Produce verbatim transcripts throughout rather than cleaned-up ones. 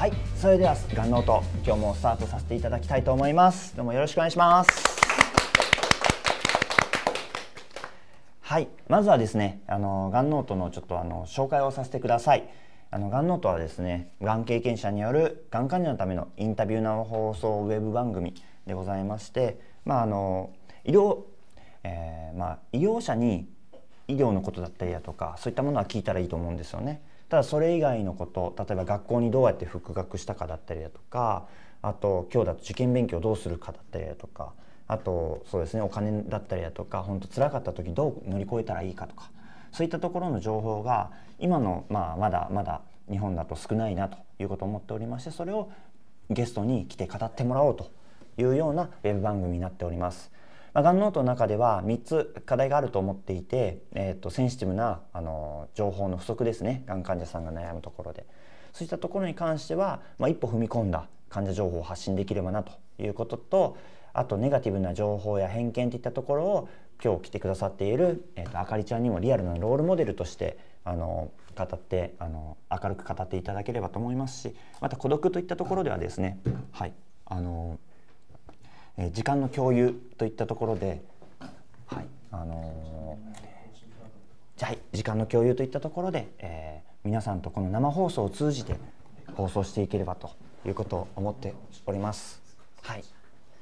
はい、それではガンノート今日もスタートさせていただきたいと思います。どうもよろしくお願いします。はい、まずはですね、あのガンノートのちょっとあの紹介をさせてください。あのガンノートはですね、がん経験者によるがん患者のためのインタビュー生放送ウェブ番組でございまして、まああの医療、えー、まあ医療者に医療のことだったりだとか、そういったものは聞いたらいいと思うんですよね。ただそれ以外のこと、例えば学校にどうやって復学したかだったりだとか、あと今日だと受験勉強どうするかだったりだとか、あとそうですね、お金だったりだとか、本当辛かった時どう乗り越えたらいいかとか、そういったところの情報が今の、まあ、まだまだ日本だと少ないなということを思っておりまして、それをゲストに来て語ってもらおうというようなウェブ番組になっております。まあ、ガンノートの中ではみっつ課題があると思っていて、えー、とセンシティブなあの情報の不足ですね、がん患者さんが悩むところで、そういったところに関しては、まあ、一歩踏み込んだ患者情報を発信できればなということと、あとネガティブな情報や偏見といったところを今日来てくださっている、えー、とあかりちゃんにもリアルなロールモデルとしてあの語ってあの明るく語っていただければと思いますし、また孤独といったところではですね、はいあのえー、時間の共有といったところで、はいあのー、じゃあ、はい、時間の共有といったところで、えー、皆さんとこの生放送を通じて放送していければということを思っております。はい、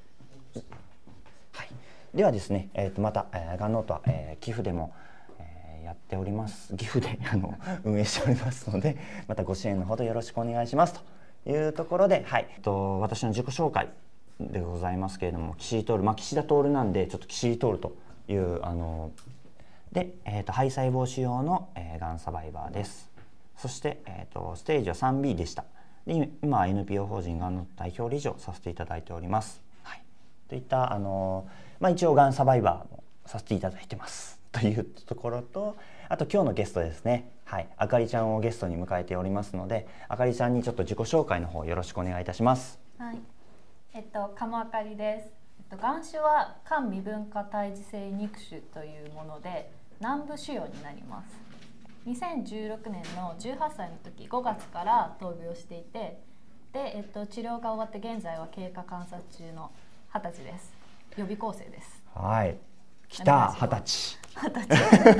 はい、ではですね、えー、とまた、えー、ガンノートは、えー、寄付でも、えー、やっております。寄付であの運営しておりますので、またご支援のほどよろしくお願いしますというところで、はい、と私の自己紹介でございますけれども、岸井徹、まあ、岸田徹なんでちょっと岸井徹というあので、えー、と肺細胞腫瘍の、えー、がんサバイバーです。そして、えー、とステージは スリービー でした。で今は エヌピーオー 法人がんの代表理事をさせていただいております。はい、といったあの、まあ、一応がんサバイバーもさせていただいてますというところと、あと今日のゲストですね、はい、あかりちゃんをゲストに迎えておりますので、あかりちゃんにちょっと自己紹介の方よろしくお願いいたします。 はい、えっと、鴨あかりです。えっと、がん種は肝未分化胎児性肉腫というもので、軟部腫瘍になります。にせんじゅうろくねんのじゅうはっさいの時ごがつから闘病していて、で、えっと、治療が終わって現在は経過観察中のはたちです。予備校生です。 はい、来たはたち。 はたち。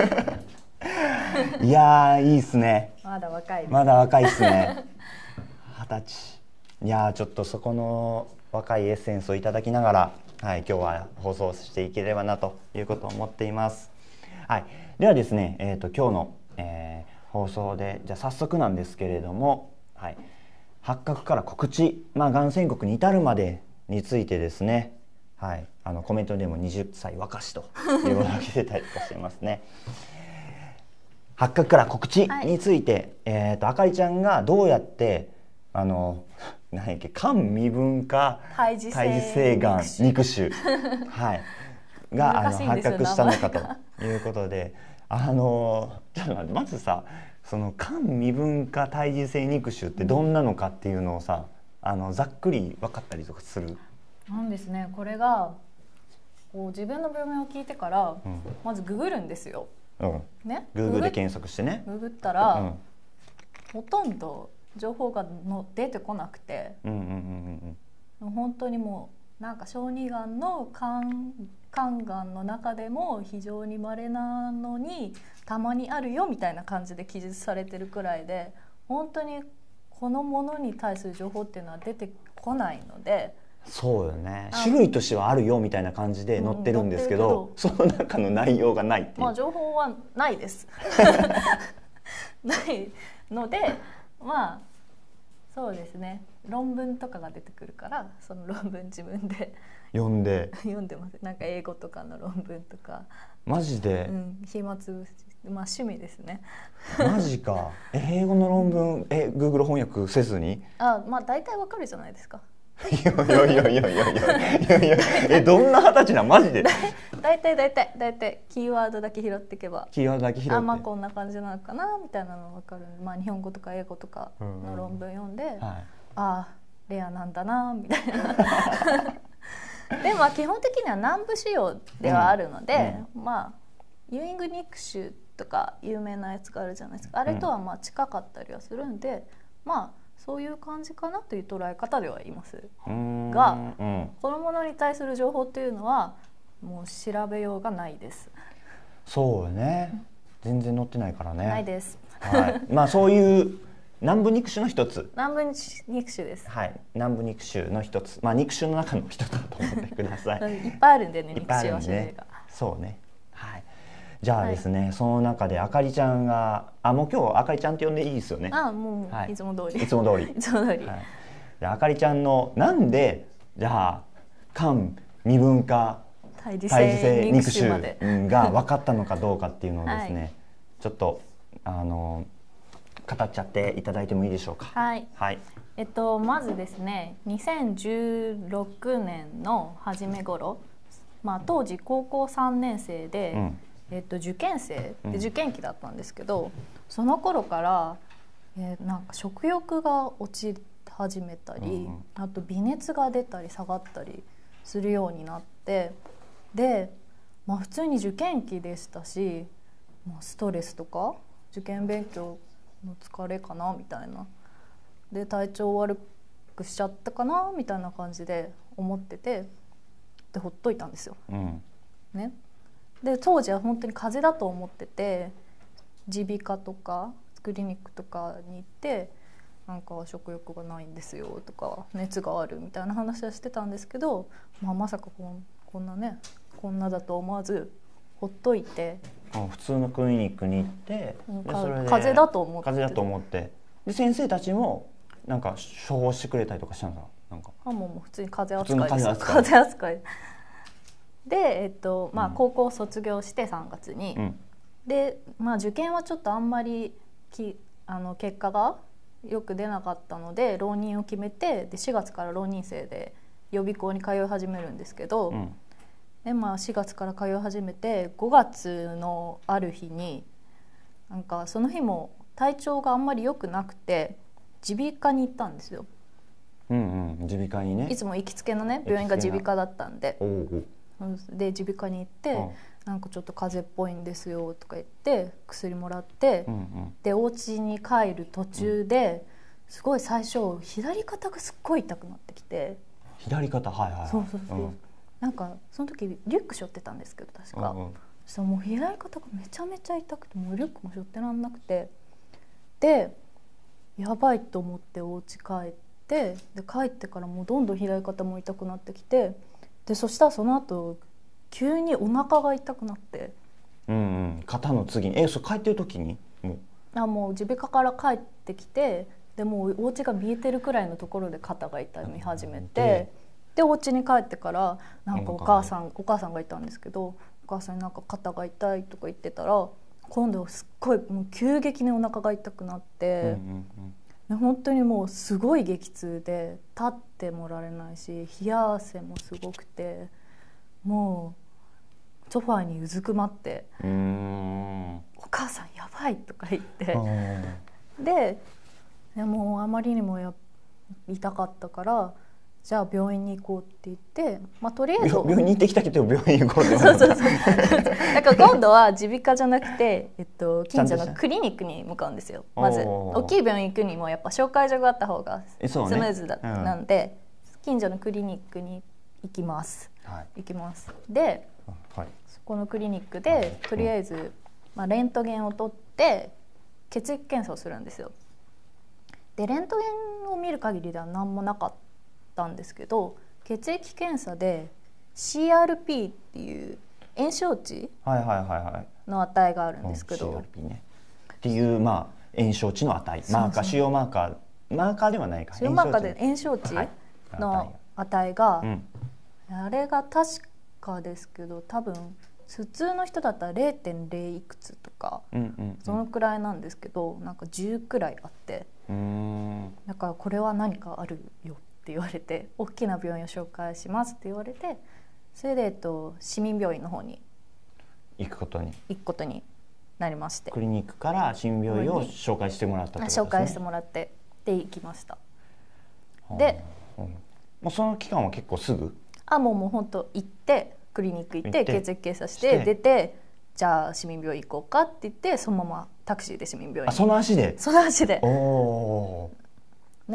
いやーいいですね。 まだ若いです。 まだ若いですね。はたち。いやーちょっとそこの若いエッセンスをいただきながら、はい、今日は放送していければなということを思っています。はい、ではですね、えー、と今日の、えー、放送でじゃあ早速なんですけれども、はい、発覚から告知、まあ、がん宣告に至るまでについてですね、はい、あのコメントでもはたち若しというものが来てたりとかしてますね。発覚から告知について、はい、えー、とあかりちゃんがどうやってあの何やっけ肝未分化胎児性がん肉腫、はい、があの発覚したのかということで、あのちょっと待って、まずさ、その肝未分化胎児性肉腫ってどんなのかっていうのをさ、あのざっくり分かったりとかする？ なんですね、これがこう自分の病名を聞いてから、うん、まずググるんですよ。 うんね、Google で検索してね、 ググったら、うん、ほとんど情報がの出てこなくて、本当にもうなんか小児がんの肝肝がんの中でも非常に稀なのにたまにあるよみたいな感じで記述されてるくらいで、本当にこのものに対する情報っていうのは出てこないので。 そうよね、種類としてはあるよみたいな感じで載ってるんですけど、うん、けどその中の内容がないっていう、 まあ、情報はないですないので、まあそうですね、論文とかが出てくるから、その論文自分で読んで読んでます。なんか英語とかの論文とか。 マジで、 うん、暇つぶし、まあ趣味ですね。 マジか。英語の論文、え Google 翻訳せずに？ あ、まあ大体わかるじゃないですか。 いやいやいやいやいやいやいや、えどんな二十歳なマジで？ だいたいだいたいだいたいキーワードだけ拾っていけば、 キーワードだけ拾って、 あ、まあこんな感じなのかなみたいなの分かる。まあ日本語とか英語とかの論文読んで、うんうん、はい、ああレアなんだなみたいな。でまあ基本的には軟部腫瘍ではあるので、うんうん、まあユーイング肉腫とか有名なやつがあるじゃないですか。あれとはまあ近かったりはするんで、まあそういう感じかなという捉え方ではいますうん、 が、 うん、 このものに対する情報っていうのはもう調べようがないです。 そうね、全然載ってないからね。 ないです、 はい、まあそういう南部肉種の一つ。 南部肉種です。 はい、南部肉種の一つ、まあ肉種の中の一つだと思ってください。 いっぱいあるんでね、肉いっぱいあ種は種類るんでね。 が。 そうね。はい。じゃあですね、はい、その中であかりちゃんが、あ、もう今日あかりちゃんって呼んでいいですよね。 あ、もう、はい、いつも通り。 いつも通り。 いつも通り。 はい、であかりちゃんのなんでじゃあ漢未分化対峙性肉種までが分かったのかどうかっていうのをですね、はい、ちょっとあの語っちゃっていただいてもいいでしょうか。 はい。 はい。 えっとまずですね、にせんじゅうろくねんの初め頃、まあ当時高校さんねん生で、うん、えっと受験生で受験期だったんですけど、うん、その頃から、えー、なんか食欲が落ち始めたり、うんうん、あと微熱が出たり下がったりするようになって、で、まあ、普通に受験期でしたし、まあ、ストレスとか受験勉強の疲れかなみたいなで体調悪くしちゃったかなみたいな感じで思ってて、でほっといたんですよ、 うんね、で当時は本当に風邪だと思ってて、耳鼻科とかクリニックとかに行ってなんか食欲がないんですよとか熱があるみたいな話はしてたんですけど、まあ、まさかこん、こんなねこんなだと思わずほっといて、 普通のクリニックに行って、 うん、でそれで風邪だと思って風邪だと思ってで先生たちもなんか処方してくれたりとかしたんだ。なんかあもう普通に風邪扱いです。風邪扱いで、えっとまあ、高校卒業してさんがつに、うん、で、まあ、受験はちょっとあんまりきあの結果がよく出なかったので浪人を決めて、でしがつから浪人生で予備校に通い始めるんですけど、うん、でまあ、しがつから通い始めてごがつのある日になんかその日も体調があんまり良くなくて耳鼻科に行ったんですよ。 うんうん、耳鼻科にね。 いつも行きつけのね病院が耳鼻科だったんで、 おうおうで耳鼻科に行って「なんかちょっと風邪っぽいんですよ」とか言って薬もらって、うんうん、でお家に帰る途中ですごい最初左肩がすっごい痛くなってきて。 左肩、はいはいはい。 そうそうそう、うん、なんかその時リュック背負ってたんですけど確か、うんうん、そしたらもう左肩がめちゃめちゃ痛くてもうリュックも背負ってらんなくて、でやばいと思ってお家帰って、で帰ってからもうどんどん左肩も痛くなってきて、でそしたらその後急にお腹が痛くなって、 うんうん、肩の次にえそれ帰ってる時にもうあもう耳鼻科から帰ってきて、でもうお家が見えてるくらいのところで肩が痛み始めて、でお家に帰ってからなんかお母さんお母さんがいたんですけど、お母さんになんか肩が痛いとか言ってたら、今度すっごいもう急激にお腹が痛くなって、うんうんうん、本当にもうすごい激痛で立ってもられないし冷や汗もすごくて、もうソファーにうずくまって「うーんお母さんやばい」とか言ってででもあまりにもや痛かったからじゃあ病院に行こうって言って、まあ、とりあえず病院に行ってきたけど病院に行こうってそうそうそうだから今度は耳鼻科じゃなくて、えっと、近所のクリニックに向かうんですよ。まず大きい病院行くにもやっぱ紹介所があった方がスムーズだ、ねうん、なんで近所のクリニックに行きます、はい、行きますで、はい、そこのクリニックでとりあえず、まあ、レントゲンを取って血液検査をするんですよ。でレントゲンを見る限りでは何もなかったんですけど、血液検査で シーアールピー っていう炎症値の値があるんですけど、 シーアールピー ね、っていうまあ炎症値の値、マーカー主要マーカーマーカーではないか主要マーカーで炎症値の値が、はい、あれが確かですけど多分普通の人だったら れいてんれい いくつとか、うんうんうん、そのくらいなんですけどなんかじゅうくらいあって、うーんだからこれは何かあるよって言われて大きな病院を紹介しますって言われて、それで、えっと、市民病院の方に行くことに行くことになりまして、 クリニックから市民病院を紹介してもらったってことですね。 紹介してもらってで行きました。で、 うん、もうその期間は結構すぐあもうもう本当行ってクリニック行って血液検査して出て、じゃあ市民病院行こうかって言ってそのままタクシーで市民病院に。 あその足でその足でおね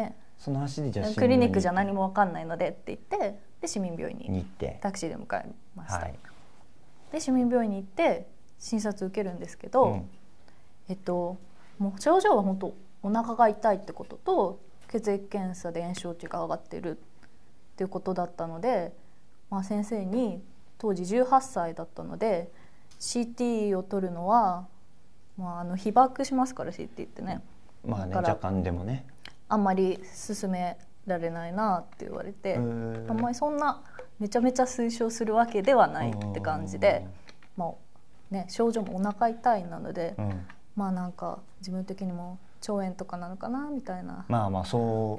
その足でじゃあクリニックじゃ何も分かんないのでって言ってで市民病院に行ってタクシーで迎えました、 はい、 で市民病院に行って診察受けるんですけど、うん、えっともう症状は本当お腹が痛いってことと血液検査で炎症値が上がってるっていうことだったので、まあ、先生に当時じゅうはっさいだったので シーティー を取るのは、まあ、あの被爆しますから シーティー ってね、 まあね、若干でもねあんまり勧められないなって言われて、あんまりそんなめちゃめちゃ推奨するわけではないって感じで、まあね、症状もお腹痛いなので、うん、まあなんか自分的にも腸炎とかなのかなみたいな、 まあまあそう、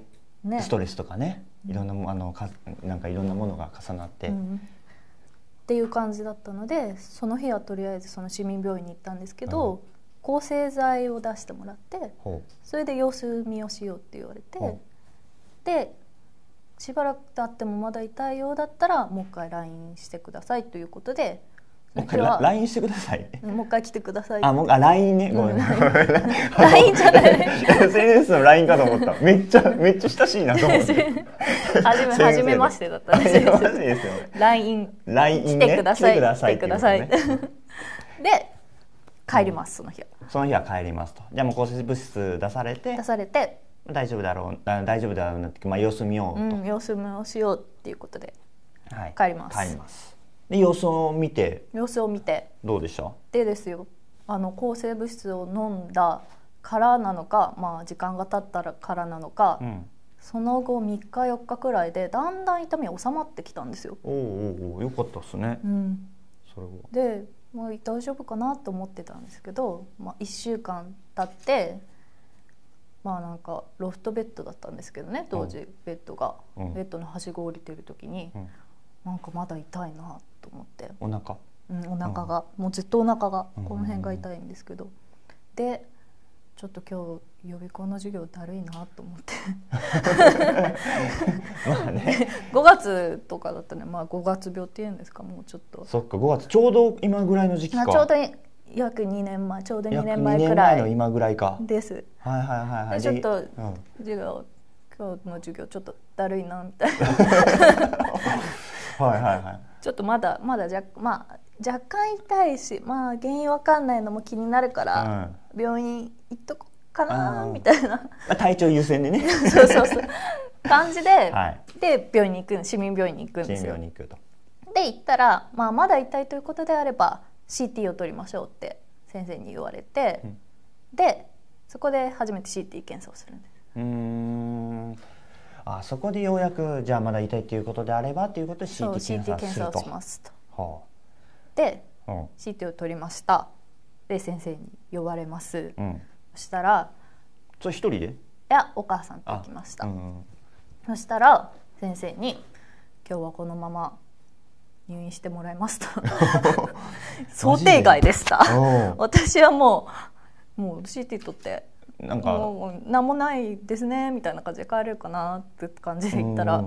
ね、ストレスとかね、いろんなあのかなんかいろんなものが重なって、うん、 っていう感じだったので、その日はとりあえずその市民病院に行ったんですけど、うん、抗生剤を出してもらって、それで様子見をしようって言われて、でしばらく経ってもまだ痛いようだったらもう一回 ライン してくださいということで、 もう一回 ライン してください。 もう一回来てください。 あ、もうあ ライン ね。ごめん。 ライン じゃない。 エスエヌエス の ライン かと思った。めっちゃめっちゃ親しいなと思って。 初め初めましてだったんですよ。初めましてですよね。ラインライン来てください。 来てください。で帰りますその日は。 その日は帰りますと。じゃあもう抗生物質出されて。 出されて。 大丈夫だろう大丈夫だろうなって、まあ、様子見ようと、 うん、様子見をしようっていうことで、はい、帰ります。 帰ります。で様子を見て様子を見てどうでした？ でですよ、あの抗生物質を飲んだからなのか、まあ、時間が経ったからなのか、うん、その後みっかよっかくらいでだんだん痛みが収まってきたんですよ。 おおおよかったですね、うん、それはで、まあ、大丈夫かなと思ってたんですけど、まあ、いっしゅうかん経ってまあなんかロフトベッドだったんですけどね当時、うん、ベッドが、うん、ベッドのはしご降りてる時に、うん、なんかまだ痛いなと思って、 お腹、 うん、お腹が、うん、もうずっとお腹がこの辺が痛いんですけど、でちょっと今日予備校の授業だるいなと思ってまあねごがつとかだったね、まあ、ごがつ病っていうんですか、もうちょっとそっかごがつちょうど今ぐらいの時期か、 ちょうど約にねんまえちょうどにねんまえくらいの今ぐらいかです。 はいはいはいはい。 ちょっと授業、今日の授業ちょっとだるいなみたいなはいはいはい。ちょっとまだまだ若まあ若干痛いし、まあ原因わかんないのも気になるから、うん、病院行っとこうかなみたいな。 体調優先でね。 そうそうそう感じで、はい、で病院に行く市民病院に行くんですよ。 市民病院に行くと。 で行ったら、まあまだ痛いということであれば。シーティー を取りましょうって先生に言われて、うん、でそこで初めて シーティー 検査をするんです。 うーんあそこでようやくじゃあまだ痛いということであればということで シーティー 検査をすると。 シーティー 検査をしますと、はあ、で、うん、シーティー を取りました。で先生に呼ばれます、うん、そしたらそれ一人で？ いやお母さんと行きました、うん、そしたら先生に今日はこのまま入院してもらいますと想定外でした私はもうもう シーティー 取ってなんかもう何もないですねみたいな感じで帰れるかなって感じで言ったら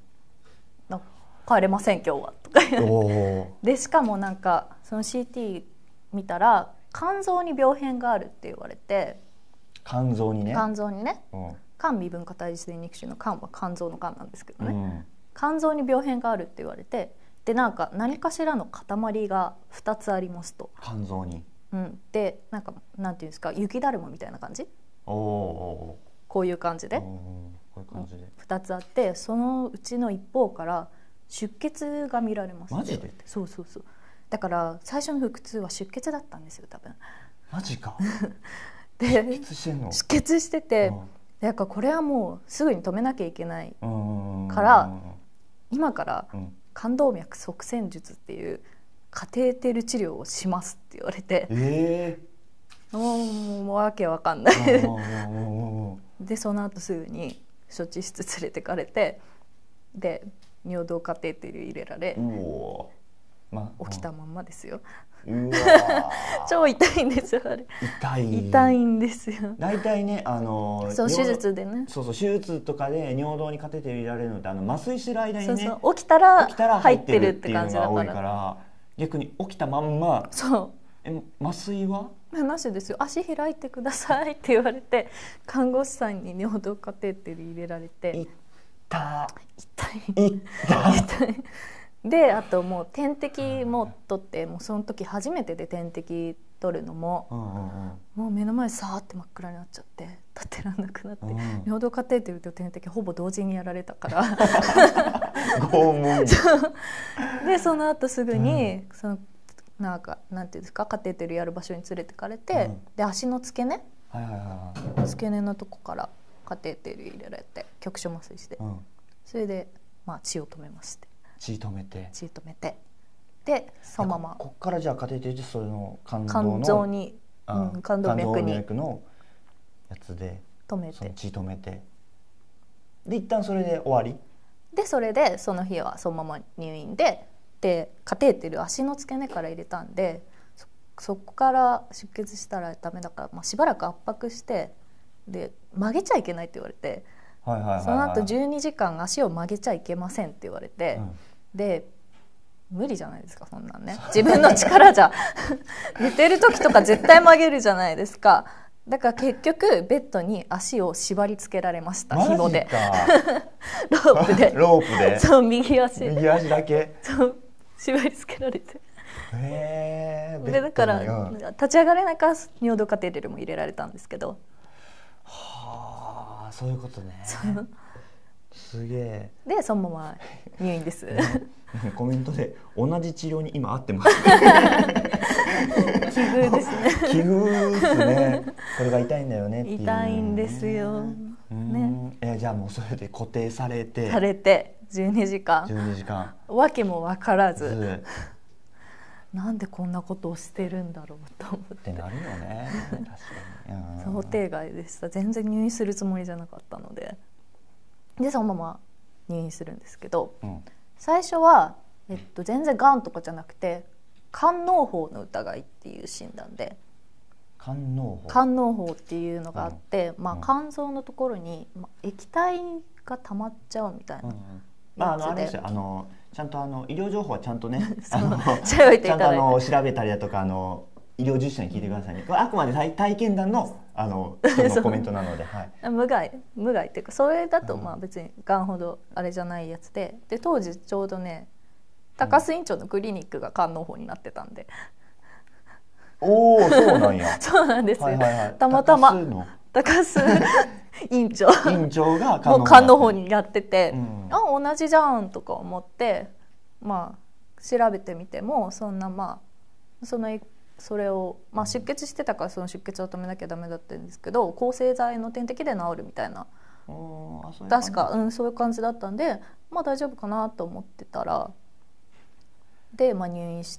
帰れません今日はとかでしかもなんかその シーティー 見たら肝臓に病変があるって言われて、 肝臓にね肝臓にね、うん、肝未分化体児性肉腫の肝は肝臓の肝なんですけどね、うん、肝臓に病変があるって言われて、でなんか何かしらの塊がふたつありますと肝臓に、 うん、でなんかなんていうんですか雪だるまみたいな感じ、 おおこういう感じで、 こういう感じでふたつあって、そのうちの一方から出血が見られます。 マジで？ そうそうそう。だから最初の腹痛は出血だったんですよ多分。 マジかで出血してんの？出血してて、うん、だからこれはもうすぐに止めなきゃいけないから今から冠動脈塞栓術っていうカテーテル治療をしますって言われて、 えー、もうもうわけわかんないでその後すぐに処置室連れてかれて、で尿道カテーテル入れられ、ま、起きたまんまですよ。うわ超痛いんですよあれ。 痛い痛いんですよ。 大体ね、あのそう手術でね、 そうそう手術とかで尿道にカテーテル入れられるのってあの麻酔してる間にね、 そうそう起きたら入ってるって感じだから、 逆に起きたまんま。 そうえ麻酔はなしですよ、足開いてくださいって言われて、看護師さんに尿道カテーテル入れられて、 痛痛い痛いで、あともう点滴も取って、もうその時初めてで点滴取るのも、うんうんうん、もう目の前さーって真っ暗になっちゃって立ってらんなくなって、うん、尿道カテーテルと点滴ほぼ同時にやられたから拷問でその後すぐに、うん、そのなんかなんていうんですか、カテーテルやる場所に連れてかれて、うん、で足の付け根、はいはいはい、付け根のとこからカテーテル入れられて局所麻酔して、うん、それで、まあ、血を止めまして、 血止めて血止めてでそのままこ, こっからじゃあカテーテルでその肝臓の肝臓に、うん、肝動脈に肝動脈のやつで止めて血止めて、で一旦それで終わりで、それでその日はそのまま入院で、でカテーテル足の付け根から入れたんで、 そ, そこから出血したらダメだから、まあ、しばらく圧迫して、で曲げちゃいけないって言われて、はいはいはいはい、その後じゅうにじかん足を曲げちゃいけませんって言われて、うん、で無理じゃないですかそんなんね、自分の力じゃ寝てる時とか絶対曲げるじゃないですか。だから結局ベッドに足を縛り付けられました、紐でロープでロープでそう右足右足だけそう縛り付けられて、 へー、 でだから、うん、立ち上がれないから尿道カテーテルも入れられたんですけど、 はあ、そういうことね。すげえ。 でそのまま入院ですコメントで同じ治療に今合ってます奇遇ですね奇遇ですね。これが痛いんだよねっていう、ね、 痛いんですよ、 ね、えじゃあもうそれで固定されてされてじゅうにじかんじゅうにじかんわけも分からずなんでこんなことをしてるんだろうと思ってってなるよね確かに想定外でした。全然入院するつもりじゃなかったので、でそのまま入院するんですけど、うん、最初は、えっと、全然がんとかじゃなくて肝嚢胞の疑いっていう診断で、 肝嚢胞肝嚢胞っていうのがあって、うんまあ、肝臓のところに、まあ、液体が溜まっちゃうみたいなやつで、うんうんまあ、あのあれですよ、あのちゃんとあの医療情報はちゃんとねあのちゃんとあの調べたりだとかあの医療従事者に聞いてくださいね。これあくまで 体, 体験談 の, あの人のコメントなので、はい、 無害無害っていうかそれだとまあ別にがんほどあれじゃないやつで、で当時ちょうどね高須院長のクリニックが肝嚢胞になってたんで、 うん、おおそうなんやそうなんですよ、はいはいはい、たまたま高須院長院長が肝嚢胞にやってて、うん、あ同じじゃんとか思ってまあ調べてみてもそんなまあそのそれを、まあ、出血してたからその出血を止めなきゃダメだったんですけど抗生剤の点滴で治るみたいな、確か、うん、そういう感じだったんでまあ大丈夫かなと思ってたらで、まあ、入院して、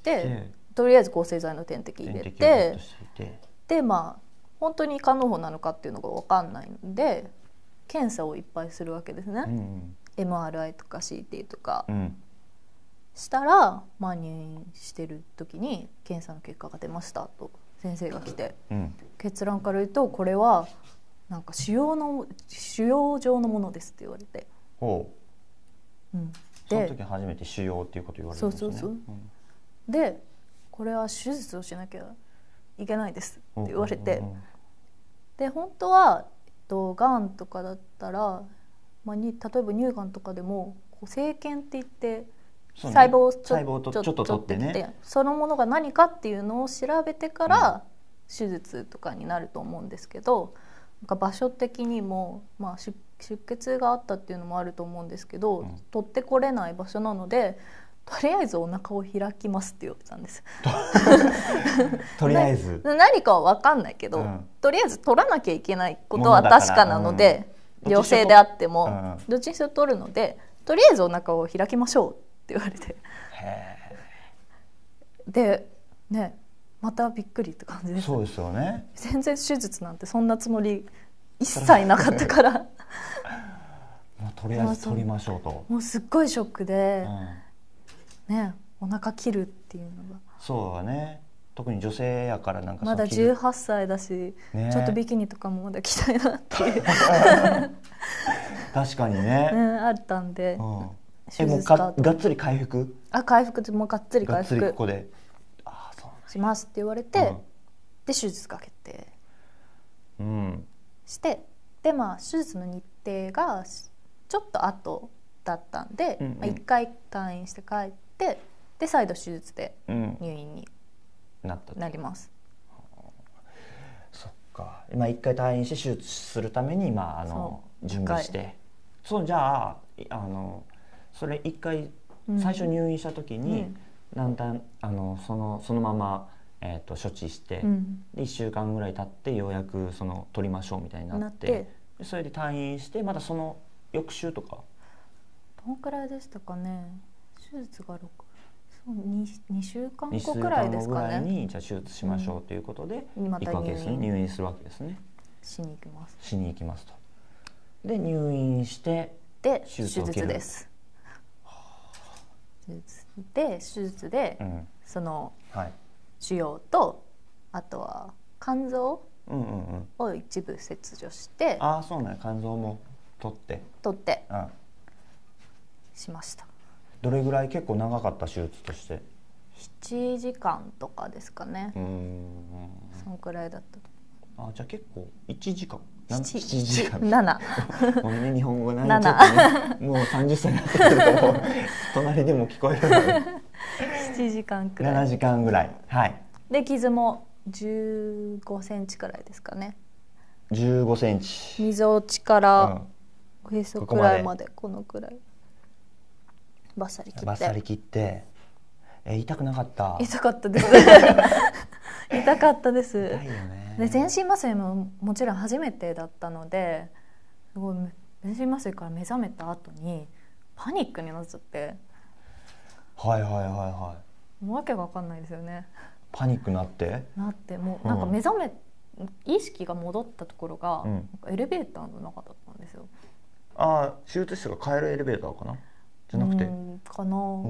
とりあえず抗生剤の点滴入れてでまあ本当に肝嚢胞なのかっていうのが分かんないんで検査をいっぱいするわけですね、うんうん、エムアールアイ とか シーティー とか、うんしたら、まあ、入院してる時に検査の結果が出ましたと先生が来て、うん、結論から言うとこれはなんか腫瘍の腫瘍状のものですって言われて、 ほう、うん、でその時初めて腫瘍っていうこと言われるんですね。そうそうそう、うん、でこれは手術をしなきゃいけないですって言われて、うんうんうん、で本当は、えっと、がんとかだったら、まあ、に例えば乳がんとかでも生検って言って細胞をちょ、 細胞とちょっと取ってね、 そのものが何かっていうのを調べてから手術とかになると思うんですけど、なんか場所的にも、まあ、出, 出血があったっていうのもあると思うんですけど、うん、取ってこれない場所なのでとりあえずお腹を開きますって言われたんですとりあえず何かは分かんないけど、うん、とりあえず取らなきゃいけないことは確かなので、うん、良性であっても、うん、どっちにしろ取るのでとりあえずお腹を開きましょうって言われて、へでねまたびっくりって感じです。 そうですよね。 全然手術なんてそんなつもり一切なかったからもうとりあえず取りましょうと。 もうすっごいショックで、うん、ねお腹切るっていうのがそうだね。特に女性やからなんかまだじゅうはっさいだし、ね、ちょっとビキニとかもまだ着たいなっていう確かにね、 ねあったんで、うんえもうががっつり回復あ回復もうがっつり回復がっつりここであそうなんしますって言われて、 で手術が決定うんして、でまあ手術の日程がちょっと後だったんで、うんうんまあ、いっかい退院して帰ってで再度手術で入院になります、 うん、そっか今いっかい退院して手術するために、まあ、あの準備してそうじゃあ、あのそれいっかい最初入院した時に、うん、だんだんあのそのそのまま、えー、と処置して、うん、でいっしゅうかんぐらい経ってようやくその取りましょうみたいになって、なってでそれで退院してまたその翌週とかどのくらいでしたかね。手術がろくそう 2, 2週間後くらいですかね。にしゅうかんごぐらいにじゃあ手術しましょうということで、うん、行くわけですね。入院するわけですね。 しに行きますしに行きますと。で入院してで手術を受ける。手術です。手術で手術で、うん、その、はい、腫瘍とあとは肝臓を一部切除して、うんうんうん、 ああそうね肝臓も取って取って、うん、しました。 どれぐらい結構長かった手術として？ ななじかんとかですかね。うんそのくらいだったと。 あじゃあ結構いちじかんななじかんななごめんね日本語がなちょっとねもうさんじゅっさいになってくると隣でも聞こえるのでななじかんくらいななじかんぐらいはいで傷もじゅうごセンチくらいですかね。 じゅうごセンチみぞおちからおへそくらいまでこのくらいバッサリ切ってバッサリ切ってえ痛くなかった？ 痛かったです痛かったです。 痛いよね。 で全身麻酔ももちろん初めてだったのですごい全身麻酔から目覚めた後にパニックになっちゃって、 はいはいはいはい、 もうわけが分かんないですよね。 パニックになってなってもうなんか目覚め、うん、意識が戻ったところが、うん、なんかエレベーターの中だったんですよ。 ああ手術室が帰るエレベーターかなじゃなくてかな、うん、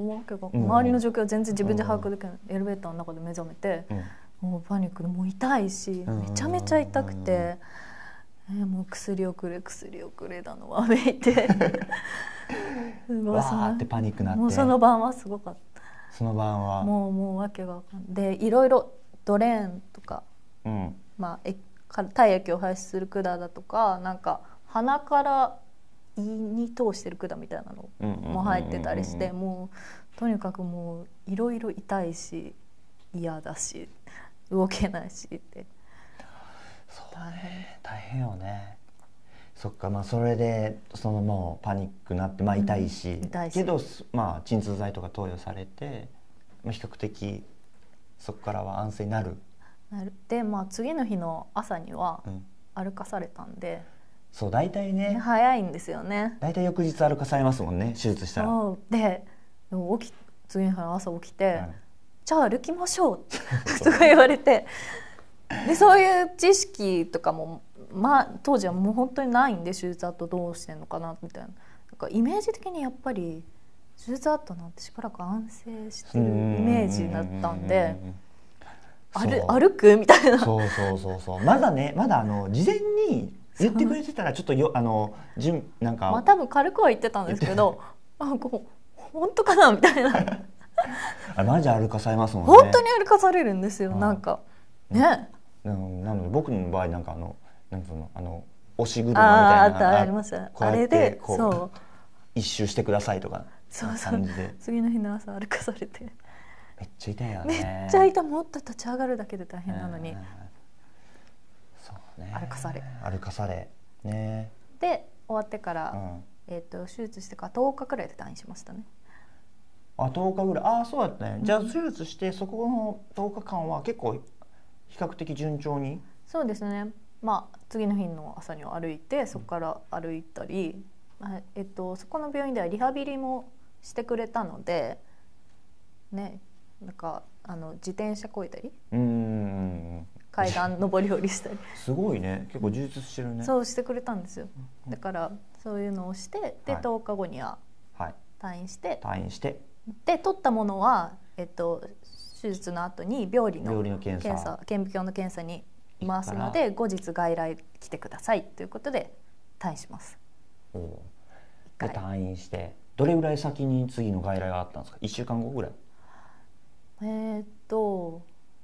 わけが周りの状況は全然自分で把握できない、うん、エレベーターの中で目覚めて、うん、もうパニックでもう痛いしめちゃめちゃ痛くて、えー、もう薬をくれ薬をくれだのわめいてわーってパニックなってもうその晩はすごかった。 その晩はもうもうわけがわかんないでいろいろドレーンとか、うんまあ、体液を排出する管だとかなんか鼻から胃に通してる管みたいなのも入ってたりしてもうとにかくもういろいろ痛いし嫌だし動けないしって大変大変よね。そっかまあそれでそのもうパニックになってまあ痛いし、うん、痛いしけどまあ鎮痛剤とか投与されて比較的そこからは安静になる。 なるでまあ次の日の朝には歩かされたんで、うんそう大体ね早いんですよね。 大体翌日歩かされますもんね手術したら。 そうで起き次の日の朝起きて、うん、じゃあ歩きましょうとか言われてでそういう知識とかも、まあ、当時はもう本当にないんで手術後どうしてんのかなみたいな、なんかイメージ的にやっぱり手術後なんてしばらく安静してるイメージだったんで歩, 歩くみたいな。 そうそうそうそうまだねまだあの事前に言ってくれてたらちょっとよあのじゅなんか、 まあ、多分軽くは言ってたんですけどあこう本当かなみたいなあマジ歩かされますもんね。 本当に歩かされるんですよ、うん、なんかね、 うん、なので僕の場合なんかあのなんつうのあの押し車みたいなあ, あったありました。あれでそう一周してくださいとかそうそう感じで次の日の朝歩かされてめっちゃ痛いよね。 めっちゃ痛いもっと立ち上がるだけで大変なのに、 そうね、 歩かされ歩かされねで終わってから、うんえー、と手術してからとおかくらいで退院しましたね。 あとおかぐらいああそうだったね、うん、じゃあ手術してそこのとおかかんは結構比較的順調に。 そうですね、まあ、次の日の朝には歩いてそこから歩いたり、うんえっと、そこの病院ではリハビリもしてくれたので、ね、なんかあの自転車こいだりうんうんうん階段上り下りしたりすごいね結構充実してるね。 そうしてくれたんですよ。だからそういうのをしてで、はい、とおかごには退院して、 はい、退院してで取ったものは、えっと、手術の後に病理の病理の検査、 検査顕微鏡の検査に回すので後日外来来てくださいということで退院します。 おで退院してどれぐらい先に次の外来があったんですか？いっしゅうかんごぐらい。 えー、っと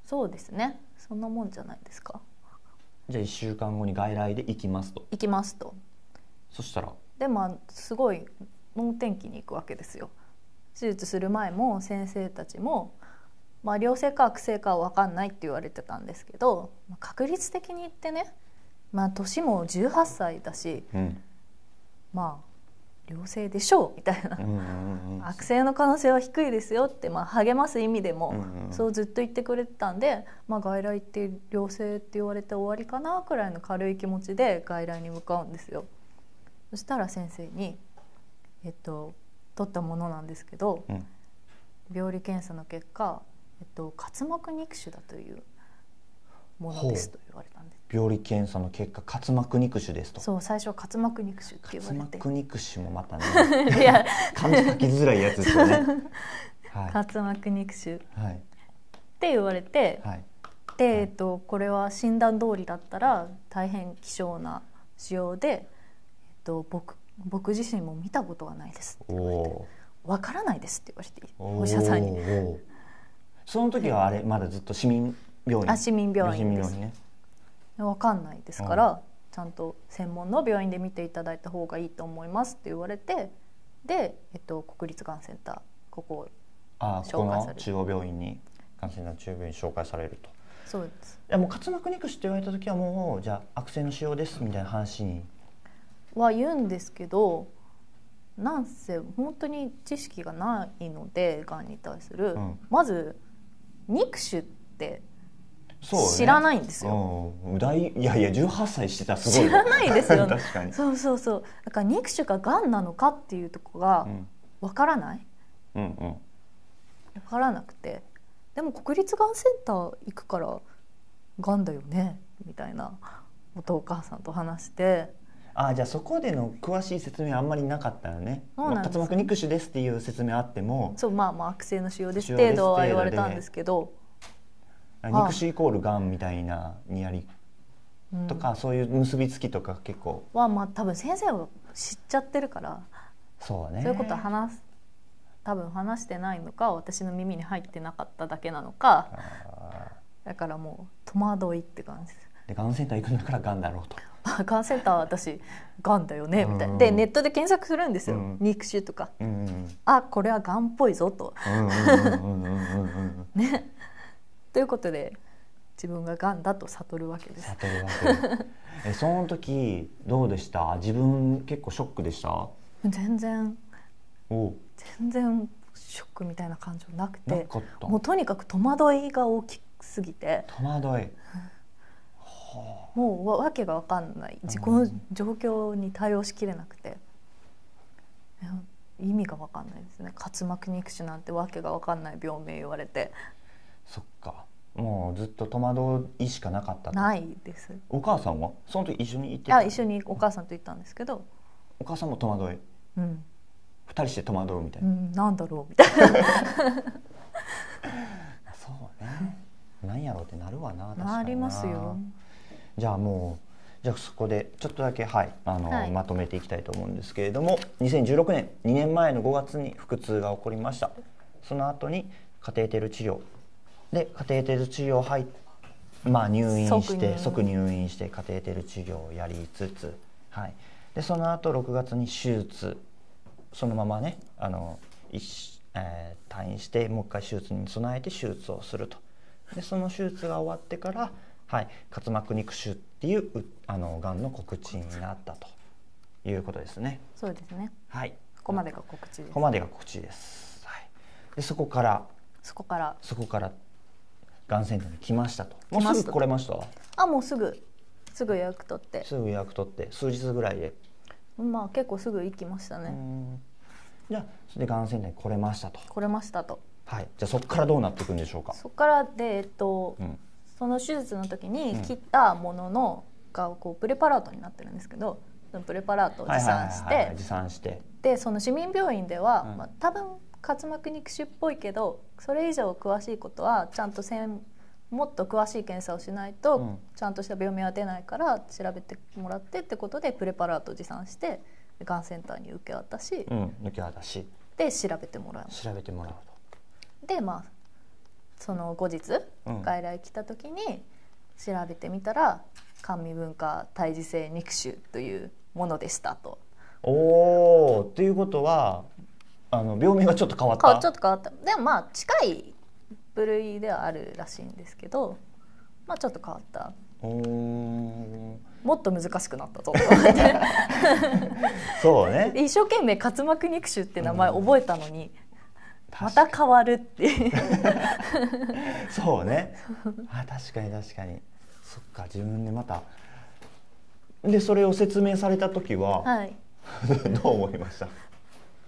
そうですね、そんなもんじゃないですか。 じゃあいっしゅうかんごに外来で行きますと。 行きますと。 そしたらでまあすごい能天気に行くわけですよ。手術する前も先生たちも、まあ、良性か悪性かは分かんないって言われてたんですけど、確率的に言ってね、まあ、年もじゅうはっさいだし、うん、まあ良性でしょうみたいな、うんうんうん、悪性の可能性は低いですよって、まあ、励ます意味でも、うんうん、そうずっと言ってくれてたんで、まあ、外来って良性って言われて終わりかなくらいの軽い気持ちで外来に向かうんですよ。そしたら先生に、えっと、取ったものなんですけど、うん、病理検査の結果、えっと、滑膜肉腫だというものですと言われたんです。 病理検査の結果滑膜肉腫ですと。 そう、最初は滑膜肉腫って言われて、 滑膜肉腫もまたねいや漢字書きづらいやつですよね、 はい、滑膜肉腫、はい、って言われて、はい、で、えっと、これは診断通りだったら大変希少な腫瘍で、えっと、僕, 僕自身も見たことはないですって言われて、わからないですって言われて、お医者さんに。 その時はあれまだずっと市民病院、 あ、市民病院です。ね、分かんないですから、うん、ちゃんと専門の病院で見ていただいた方がいいと思いますって言われて、で、えっと、国立がんセンター、ここを紹介される。あ、ここの中央病院に、がんセンターの中央病院に紹介されると。 そうです。 いや、もう滑膜肉腫って言われた時はもうじゃあ悪性の腫瘍ですみたいな話には言うんですけど、なんせ本当に知識がないので、がんに対する、うん、まず肉腫って知らないんですよ。 うん、いやいやじゅうはっさいしてたらすごい知らないですよね確かに。 そうそうそう。だから肉腫ががんなのかっていうところがわからない、うんうん、分からなくて、でも国立がんセンター行くからがんだよねみたいなことをお母さんと話して。 あ、じゃあそこでの詳しい説明はあんまりなかったよね。滑膜肉腫ですっていう説明あっても、 そう、まあまあ悪性の腫瘍です程度は言われたんですけど、 肉腫イコールがんみたいなにやりとか、うん、そういう結びつきとか結構は、まあ多分先生は知っちゃってるから、 そうね、 そういうことは話す多分話してないのか、私の耳に入ってなかっただけなのか、だからもう戸惑いって感じです。 で、がんセンター行くんだからがんだろうと。 がんセンターは私がんだよねみたいな、でネットで検索するんですよ、うん、肉腫とか、うんうん、あ、これはがんっぽいぞとね、ということで自分ががんだと悟るわけです。 悟るわけえその時どうでした？自分結構ショックでした？ 全然お全然ショックみたいな感情なくて、もうとにかく戸惑いが大きすぎて、 戸惑いもうわけが分かんない、自己の状況に対応しきれなくて、意味が分かんないですね。滑膜肉腫なんてわけが分かんない病名言われて。 そっか、もうずっと戸惑いしかなかったと。 ないです。 お母さんはその時一緒に行ってた？ あ、一緒にお母さんと行ったんですけど、 お母さんも戸惑い、うん、ふたりして戸惑うみたいな、うん、 なんだろうみたいなそうね、なんやろうってなるわな。確かにな。 なりますよ。 じゃあもうじゃあそこでちょっとだけ、はい、あの、はい、まとめていきたいと思うんですけれども、にせんじゅうろくねんにねんまえのごがつに腹痛が起こりました。その後にカテーテル治療でカテーテル治療入っまあ入院して即入院してカテーテル治療をやりつつ、はい、でその後ろくがつに手術、そのままねあの、えー、退院してもう一回手術に備えて手術をすると。でその手術が終わってから、はい、滑膜肉腫っていうあのがんの告知になったということですね。 そうですね。 はい。 ここまでが告知です。 ここまでが告知です。はい。でそこからそこからそこからがんセンターに来ましたと。もうすぐ来れました？ あ、もうすぐすぐ予約取って。 すぐ予約取って数日ぐらいで。 まあ結構すぐ行きましたね。 じゃあそれでがんセンターに来れましたと。 来れましたと。 はい。じゃあそこからどうなっていくんでしょうか。 そこからでえっと。うんその手術の時に切ったもののがこうプレパラートになってるんですけど、そのプレパラートを持参して持参してでその市民病院では、うんまあ、多分滑膜肉腫っぽいけどそれ以上詳しいことはちゃんとせんもっと詳しい検査をしないと、うん、ちゃんとした病名は出ないから調べてもらってってことでプレパラートを持参してがんセンターに受け渡し、 うん、受け渡しで調べてもらう調べてもらうとでまあその後日、うん、外来来た時に調べてみたら甘味分化胎児性肉腫というものでしたと。 おー、っていうことはあの病名がちょっと変わった。 ちょっと変わった。でもまあ近い部類ではあるらしいんですけど、まあちょっと変わった。おー、もっと難しくなったとそうね。 一生懸命滑膜肉腫って名前覚えたのに、うん、また変わるっていうそうね。あ、確かに確かに。そっか、自分でまたでそれを説明された時は、はい、どう思いました？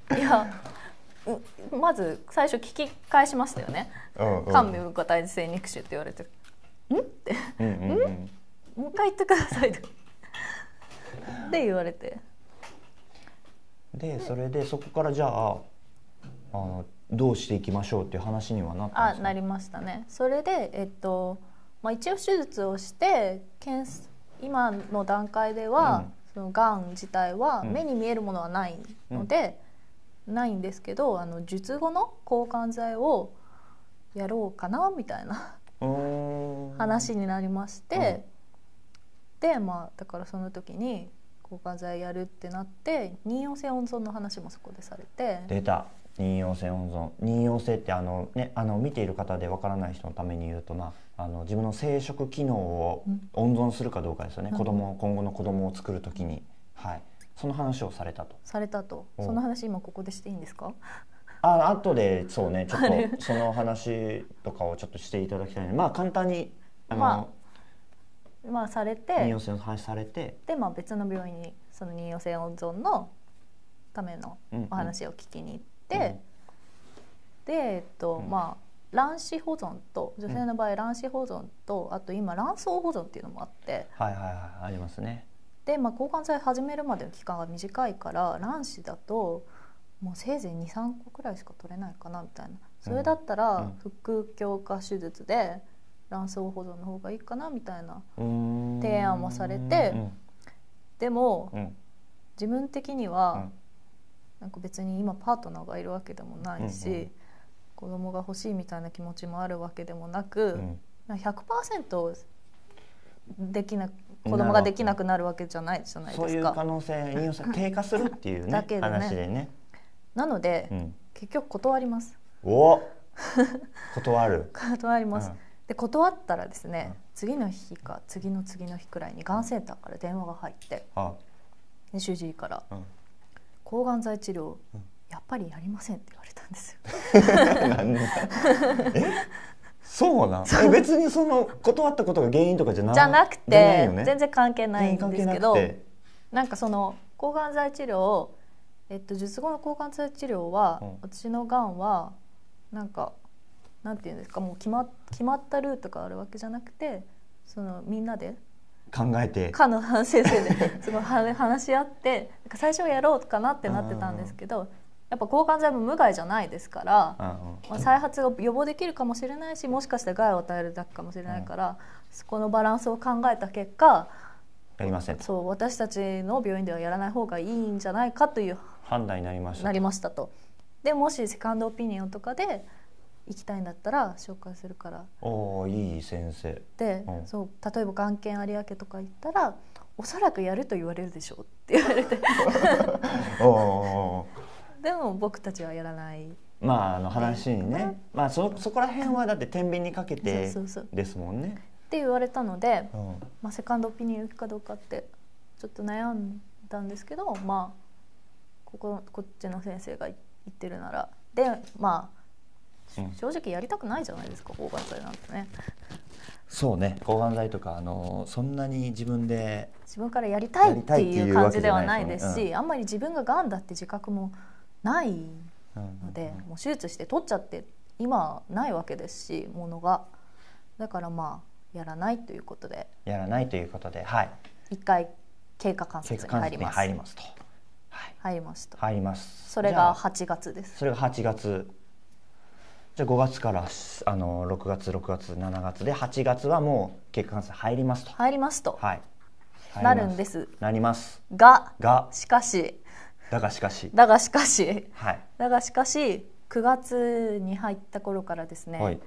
いや、まず最初聞き返しましたよね。甘味分化胎児性肉腫って言われて、んって、うんうんうん、んもう一回言ってくださいって言われて、 でそれでそこからじゃあ、あのどうしていきましょうっていう話にはなったんですか？ あ、なりましたね。それで、えっとまあ、一応手術をして検今の段階では、うん、そのがん自体は目に見えるものはないので、うん、ないんですけど、あの術後の抗がん剤をやろうかなみたいな話になりまして、うん、でまあだからその時に抗がん剤やるってなって妊用性温存の話もそこでされて。 出た、妊用性温存。妊用性ってあの、ね、あの見ている方でわからない人のために言うとな、あの自分の生殖機能を温存するかどうかですよね、うん、子供今後の子供を作るときに、はい、その話をされたと。 されたと。その話今ここでしていいんですか？ あ、後でそうね、ちょっとその話とかをちょっとしていただきたいので、まあ簡単にあの、まあ、まあされて、 妊用性の話されて、 で、まあ、別の病院にその妊用性温存のためのお話を聞きに行って、うんうん、で、えっと、うん、まあ卵子保存と、女性の場合卵子保存と、あと今卵巣保存っていうのもあって、 はいはいはい、ありますね。 で、まあ、抗がん剤始めるまでの期間が短いから卵子だともうせいぜい にさんこくらいしか取れないかなみたいな、それだったら腹腔鏡手術で卵巣保存の方がいいかなみたいな提案もされて、うん、でも、うん、自分的には、うん、なんか別に今パートナーがいるわけでもないし、うんうん、子供が欲しいみたいな気持ちもあるわけでもなく、うん、ひゃくパーセント できな子供ができなくなるわけじゃないじゃないですか。 そういう可能性、妊用性低下するっていう、ね、だけでね、話でね。 なので、うん、結局断ります。 お断る断ります、うん、で断ったらですね、うん、次の日か次の次の日くらいにがんセンターから電話が入って、うん、で主治医から、うん、抗がん剤治療、うん、やっぱりやりませんって言われたんですよ。なんだえそうなんえ別にその断ったことが原因とかじゃなじゃなくて、ね、全然関係ないんですけど、なんかその抗がん剤治療をえっと、術後の抗がん剤治療は、うん、私のがんはなんかなんていうんですか、もう決ま、決まったルートがあるわけじゃなくて、そのみんなで考えて科の先生ですごい話し合ってなんか最初はやろうかなってなってたんですけど、やっぱ抗がん剤も無害じゃないですから、まあ、再発が予防できるかもしれないし、もしかしたら害を与えるだけかもしれないから、うん、そこのバランスを考えた結果やりませんと。 そう私たちの病院ではやらない方がいいんじゃないかという判断になりましたなりましたと。でもしセカンドオピニオンとかで行きたいんだったら紹介するから。 おー、いい先生で、うん、そう例えばがん研有明とか行ったらおそらくやると言われるでしょうって言われておでも僕たちはやらない。 まああの話にね、まあ、そ, そこら辺はだって天秤にかけてですもんねって言われたので、うん、まあ、セカンドオピニオン行くかどうかってちょっと悩んだんですけど、まあここ、こっちの先生が言ってるならで、まあ、うん、正直やりたくないじゃないですか抗がん剤なんてね。 そうね、抗がん剤とかあのそんなに自分で自分からやりたいっていう感じではないですし、うん、あんまり自分ががんだって自覚もないので、うん、もう手術して取っちゃって今ないわけですし、ものがだからまあやらないということでやらないということで、はい、 一回経過観察に入ります。 入りますと、 はい、入りますと。 入ります。 それがはちがつです。 それがはちがつ。じゃあごがつからあのろくがつろくがつしちがつではちがつはもう経過観察入りますと。 入りますと。 はい。 なるんです。 なります。 が、 がしかし。 だがしかし。 だがしかし。 はい。 だがしかしくがつに入った頃からですね。はい、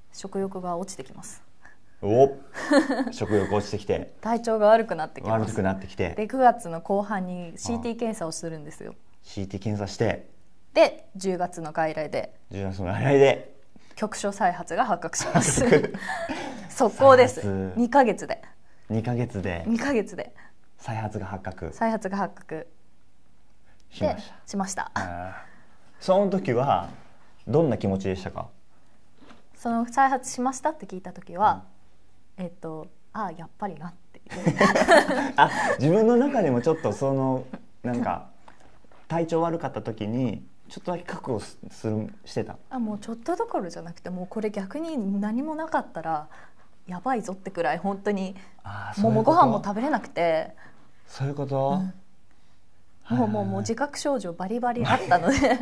食欲が落ちてきます。 お食欲落ちてきて体調が悪くなってきます。 悪くなってきて、 でくがつの後半に シーティー 検査をするんですよ。 シーティー 検査して、 でじゅうがつの外来でじゅうがつの外来で局所再発が発覚します速攻です。にかげつでにかげつでにかげつで再発が発覚再発が発覚しました。 しましたその時はどんな気持ちでしたか？ その再発しましたって聞いた時は、うん、えっとああやっぱりなっていうあ、自分の中でもちょっとそのなんか体調悪かった時にちょっとだけ覚悟するしてた。 あ、もうちょっとどころじゃなくて、もうこれ逆に何もなかったらやばいぞってくらい本当にもうもうご飯も食べれなくて。 そういうこと、 うん、もうもうもう自覚症状バリバリあったので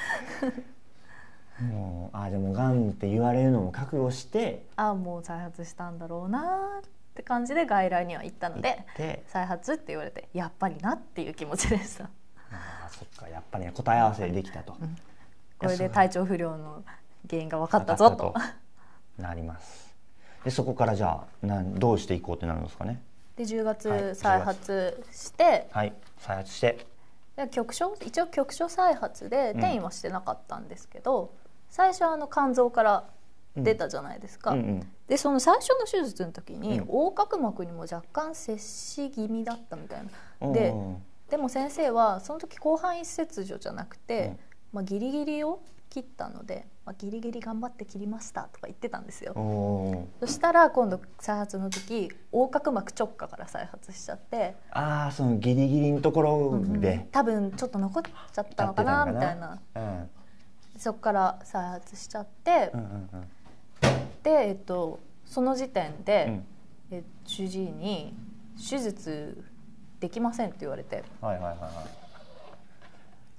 もうあでもがんって言われるのも覚悟して、 あもう再発したんだろうなって感じで外来には行ったので、再発って言われてやっぱりなっていう気持ちでした。 あそっか、やっぱり、ね、答え合わせできたと、うん、 これで体調不良の原因が分かったぞとなります。でそこからじゃあなんどうしていこうってなるんですかね。 でじゅうがつ再発して、 はい、再発してで局所一応局所再発で転移はしてなかったんですけど、うん、最初はあの肝臓から出たじゃないですか、うんうんうん、でその最初の手術の時に、うん、横隔膜にも若干接し気味だったみたいな、うん、ででも先生はその時広範囲切除じゃなくて、うんまあ、ギリギリを切ったので、まあ、ギリギリ頑張って切りましたとか言ってたんですよ。そしたら今度再発の時横隔膜直下から再発しちゃって、 ああそのギリギリのところで、うん、 多分ちょっと残っちゃったのかなみたいな、うん、そこから再発しちゃって、うんうんうん、で、えっと、その時点で、うん、え主治医に手術できませんって言われて、 はいはいはいはい、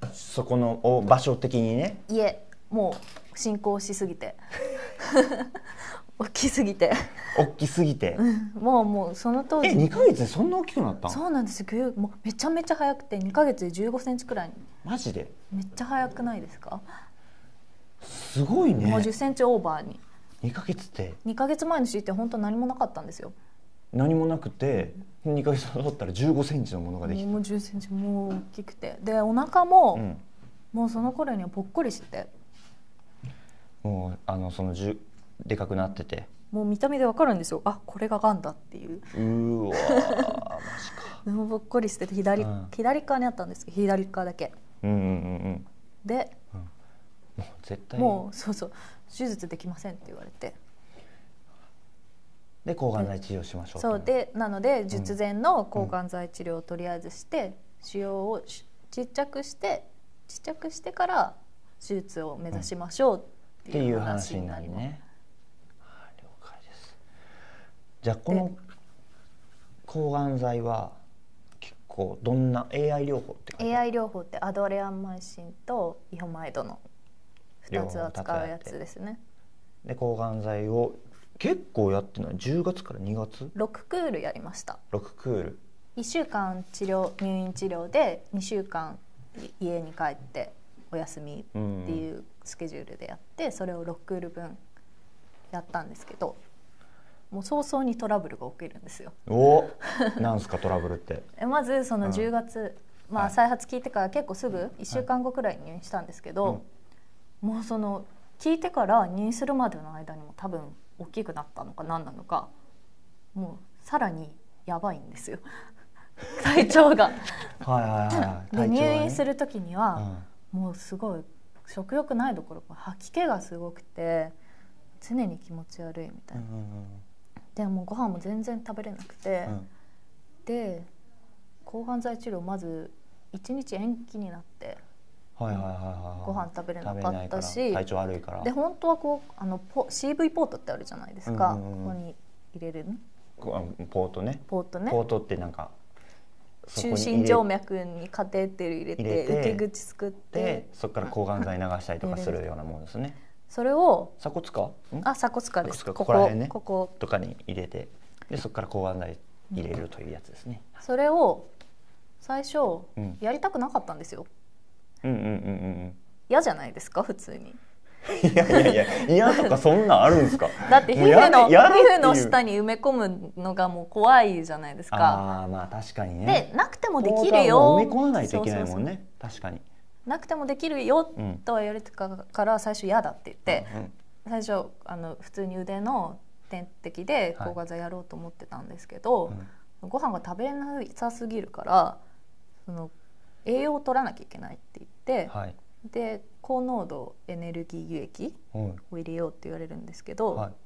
そこの場所的にね、 いえもう進行しすぎて大きすぎて大きすぎて、 うん、もうもうその当時えにかげつでそんな大きくなったの？ そうなんですよ。もうめちゃめちゃ早くてにかげつでじゅうごセンチくらいに。 マジで？ めっちゃ早くないですか？ すごいね。 もうじゅっセンチオーバーに。 にかげつってにかげつまえの シーティー って本当何もなかったんですよ。 何もなくてにかげつ経ったらじゅうごセンチのものができた。 もうじゅっセンチもう大きくて、でお腹も、うん、もうその頃にはぽっこりしてて、 もうあのそのじゅでかくなってて、 もう見た目でわかるんですよ。あこれががんだっていう。 うわマジか。 もうぽっこりしてて左、うん、左側にあったんですけど左側だけ。 うんうんうんうん。 で、 うん、もう絶対もうそうそう手術できませんって言われて。 で抗がん剤治療しましょう。 そうでなので術前の抗がん剤治療をとりあえずして、うん、腫瘍をちっちゃくしてちっちゃくしてから手術を目指しましょうっていう話になります。ね、 了解です。じゃあこの抗がん剤は結構どんな エーアイ 療法って書いてある？ エーアイ 療法ってアドレアンマイシンとイホマイドのふたつを使うやつですね。 で抗がん剤を結構やってない？じゅうがつからにがつろくクールやりました。 ろくクールいっしゅうかん治療入院治療でにしゅうかん家に帰ってお休みっていうスケジュールでやって、それをろくクールぶんやったんですけど、もう早々にトラブルが起きるんですよ。 おなんすかトラブルってまずそのじゅうがつ、うん、まあ再発聞いてから結構すぐいっしゅうかんごくらいに入院したんですけど、はいうん、もうその聞いてから入院するまでの間にも多分大きくなったのか何なのか、もうさらにやばいんですよ体調がはいはいはい、 で入院する時には、うん、もうすごい食欲ないどころか吐き気がすごくて常に気持ち悪いみたいな、うんうんうん、でもうご飯も全然食べれなくて、うん、で抗がん剤治療まずいちにち延期になって、 はいはいはいはい、 ご飯食べれなかったし、 体調悪いからで本当はこうあのポ シーブイ ポートってあるじゃないですか、うんうんうん、ここに入れるのポートねポートねポートってなんか中心静脈にカテーテル入れて、入れて受け口作ってそこから抗がん剤流したりとかするようなものですねそれを鎖骨かあ鎖骨かです。 ここら辺ねこことかに入れてでそこから抗がん剤入れるというやつですね、 うん、それを最初、うん、やりたくなかったんですよ。 うんうんうんうん、 嫌じゃないですか普通にいやいやいや嫌とかそんなんあるんですか。 だって皮膚の皮膚の下に埋め込むのがもう怖いじゃないですか。 ああまあ確かにね。 でなくてもできるよ。 埋め込まないといけないもんね。そうそうそう確かに。 なくてもできるよとは言われてから最初嫌だって言って、うんうん、最初あの普通に腕の点滴で抗がん剤やろうと思ってたんですけど、はいうん、ご飯が食べなさすぎるからその栄養を取らなきゃいけないって言って、はい、で高濃度エネルギー油液を入れようって言われるんですけど、はい、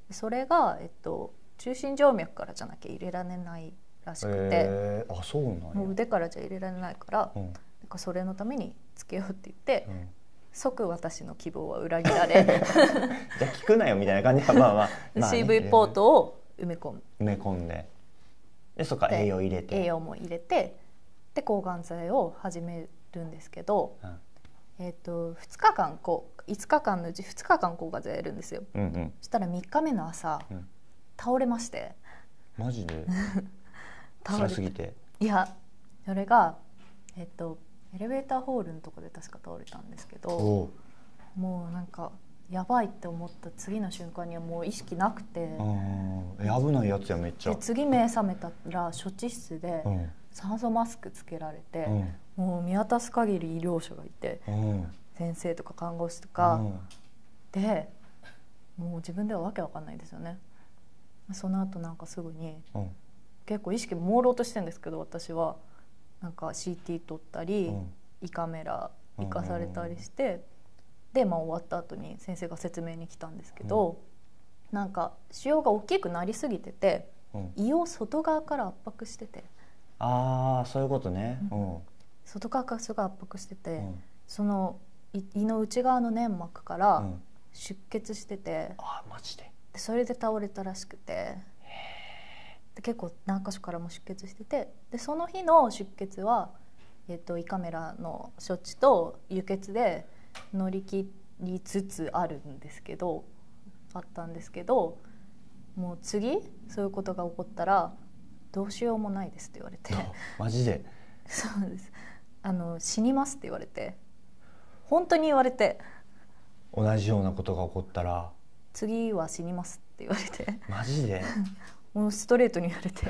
それが、えっと、中心静脈からじゃなきゃ入れられないらしくて、 えー、あそうなんや。 もう腕からじゃ入れられないから、うん、なんかそれのためにつけようって言って、うん、即私の希望は裏切られじゃあ聞くなよみたいな感じで、まあまあまあね、 シーブイ ポートを埋め込む埋め込んででそこから栄養入れて栄養も入れてで抗がん剤を始めるんですけど、うんえー、とふつかかんこういつかかんのうちふつかかん抗がん剤やるんですよ、うんうん、そしたらみっかめの朝、うん、倒れまして。 マジで辛すぎて。 いやそれが、えー、とエレベーターホールのとこで確か倒れたんですけど、もうなんかやばいって思った次の瞬間にはもう意識なくて、 え危ないやつやめっちゃ。 で次目覚めたら処置室で酸素マスクつけられて、うん、もう見渡す限り医療者がいて、うん、先生とか看護師とか、うん、でもう自分ではわけわかんないですよね。その後なんかすぐに、うん、結構意識朦朧としてるんですけど私はなんか シーティー 撮ったり、うん、胃カメラ行かされたりして、うん、で、まあ、終わった後に先生が説明に来たんですけど、うん、なんか腫瘍が大きくなりすぎてて、うん、胃を外側から圧迫してて。 ああそういうことね、 うん、外側からすごい圧迫してて、うん、その胃の内側の粘膜から出血してて、 うん、あマジで。 でそれで倒れたらしくて、で結構何箇所からも出血してて、でその日の出血は、えっと、胃カメラの処置と輸血で乗り切りつつあるんですけどあったんですけど、もう次そういうことが起こったらどうしようもないですって言われてマジで。 そうです。あの死にますって言われて、本当に言われて、 同じようなことが起こったら次は死にますって言われてマジでもうストレートに言われて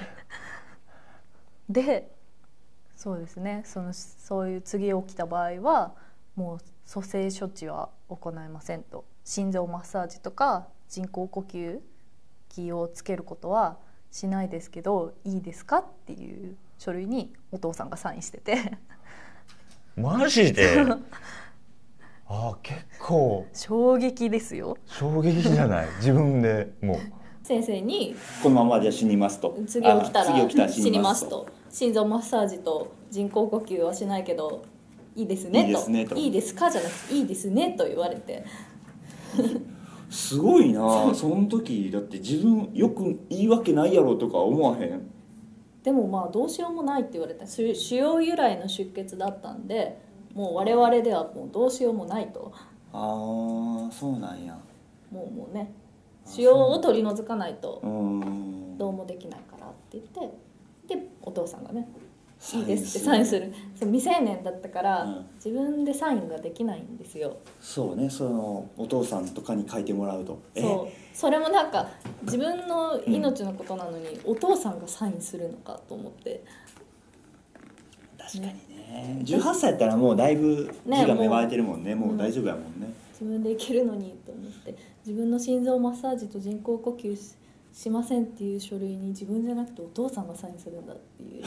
でそうですね、そのそういう次起きた場合はもう蘇生処置は行いませんと、心臓マッサージとか人工呼吸器をつけることはしないですけどいいですかっていう書類にお父さんがサインしててマジであ結構衝撃ですよ。 衝撃じゃない自分でもう先生にこのままじゃ死にますと、 次起きたら起きたら死にますと、心臓マッサージと人工呼吸はしないけどいいですねと、いいですねと、いいですかじゃなくていいですねと言われてすごいな。その時だって自分よく言い訳ないやろとか思わへん。 でもまあどうしようもないって言われた。腫瘍由来の出血だったんでもう我々ではもうどうしようもないと。 ああそうなんや。 もうもうね腫瘍を取り除かないとどうもできないからって言ってでお父さんがねいいですってサインする。そう未成年だったから、うん、自分でサインができないんですよ。 そうね、そのお父さんとかに書いてもらうとそうそれもなんか自分の命のことなのに、うん、お父さんがサインするのかと思って。 確かにね、じゅうはっさいやったらもうだいぶ字が芽生えてるもんね、もう大丈夫やもんね、 自分でいけるのにと思って、自分の心臓マッサージと人工呼吸 し, しませんっていう書類に自分じゃなくてお父さんがサインするんだっていう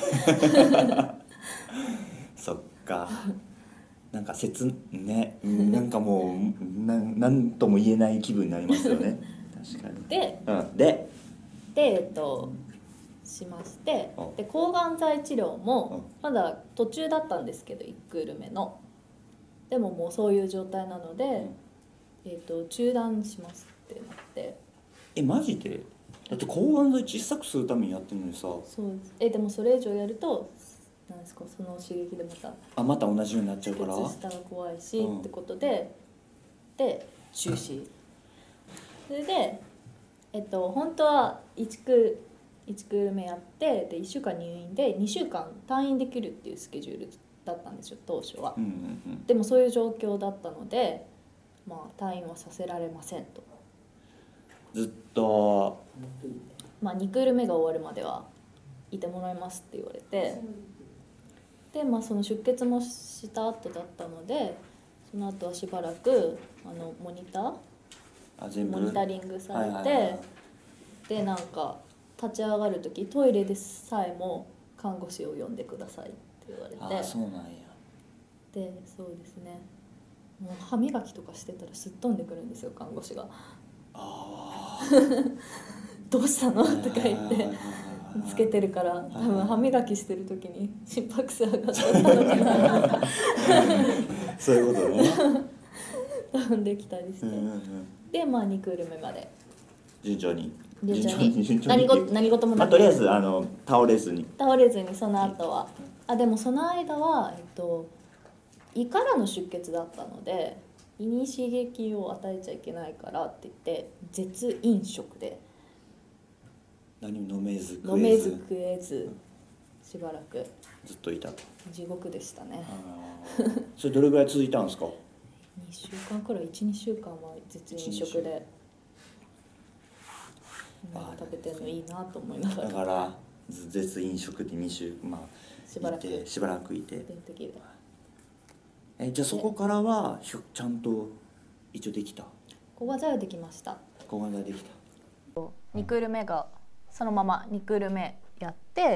そっか、なんか切ね、なんかもうななんとも言えない気分になりますよね確かに。 で、 うん、ででえっとしまして、で抗がん剤治療もまだ途中だったんですけどいちクール目の、でももうそういう状態なので、うん、えー、と中断しますってなって。 えマジで？だって抗がん剤小さくするためにやってるのにさ。 そうです。えでもそれ以上やるとなんですか、その刺激でまたあまた同じようになっちゃうから、 出血したら怖いし、うん、ってことでで中止それでえっと本当はいちクール目やってでいっしゅうかん入院でにしゅうかん退院できるっていうスケジュールだったんですよ当初は、うんうんうん、でもそういう状況だったのでまあ、退院はさせられませんと。 ずっと、 まあ、にクール目が終わるまではいてもらいますって言われて、で、まあ、その出血もした後だったので、その後はしばらくあのモニターあ全部モニタリングされて、 はいはいはい、 でなんか立ち上がる時トイレでさえも看護師を呼んでくださいって言われて、 あそうなんや。 でそうですね、もう歯磨きとかしてたらすっ飛んでくるんですよ、看護師が。 あどうしたのとか言ってつけてるから、多分歯磨きしてる時に心拍数上がっちゃったのかなそういうことね飛んできたりして、 うんうんうん、 でまあにクール目まで順調に順調に順調何事何事もなく、 まあ、とりあえずあの倒れずに倒れずに、その後はあでもその間は、えっと、胃からの出血だったので胃に刺激を与えちゃいけないからって言って絶飲食で何も飲めず飲めず食えずしばらくずっといたと。 地獄でしたね。 それどれぐらい続いたんですか？ にしゅうかんくらい、いち、にしゅうかんは絶飲食でなんか食べてるのいいなと思いながら、 だから絶飲食でに週、まあ、 しばらくいてしばらくいて、 点滴でえじゃあそこからはひょちゃんと一応できた？ 抗が剤はできました。 抗が剤できた。 にクール目がそのままにクール目やって、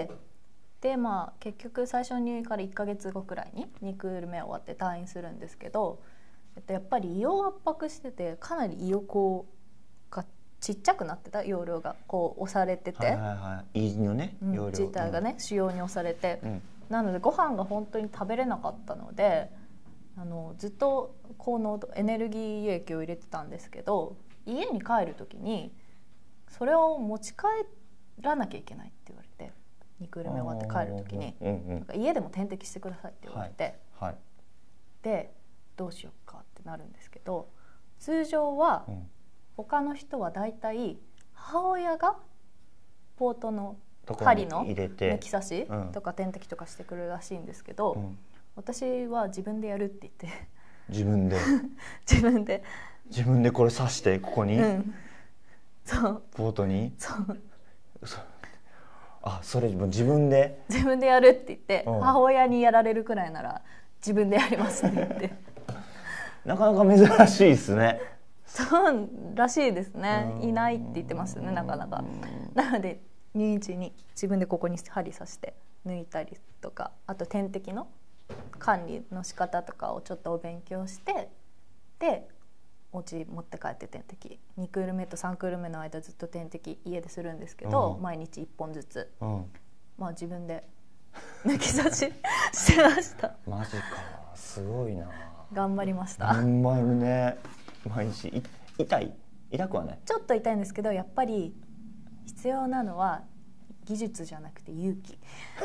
でまあ結局最初の入院からいっかげつごくらいににクール目終わって退院するんですけど、えっと、やっぱり胃を圧迫してて、かなり胃をこうがちっちゃくなってた、容量がこう押されてて、 はいはいはい、胃のね容量、 うん、自体がね、腫瘍に押されて、 うん、 なのでご飯が本当に食べれなかったので、あのずっと高濃度エネルギー液を入れてたんですけど、家に帰る時にそれを持ち帰らなきゃいけないって言われて、にクール目終わって帰る時に、 うんうん、 なんか家でも点滴してくださいって言われて、 はいはい、 でどうしようかってなるんですけど、通常は他の人はだいたい母親がポートの針の抜き差しとか点滴とかしてくるらしいんですけど、うん、私は自分でやるって言って自分で自分で自分でこれ刺してここに、うん、 そうポートにそうあそれ自分で自分でやるって言って、うん、母親にやられるくらいなら自分でやりますって言ってなかなか珍しいですね。 そうらしいですね。いないって言ってますよね、なかなか。なので入院中に自分でここに針刺して抜いたりとか、あと点滴の管理の仕方とかをちょっとお勉強して、でお家持って帰って点滴にクール目とさんクール目の間ずっと点滴家でするんですけど、うん、毎日いっぽんずつ、うん、まあ自分で抜き差ししてました。 マジか、すごいな。 頑張りました。 頑張るね。毎日い痛い痛くはない？ ちょっと痛いんですけど、やっぱり必要なのは技術じゃなくて勇気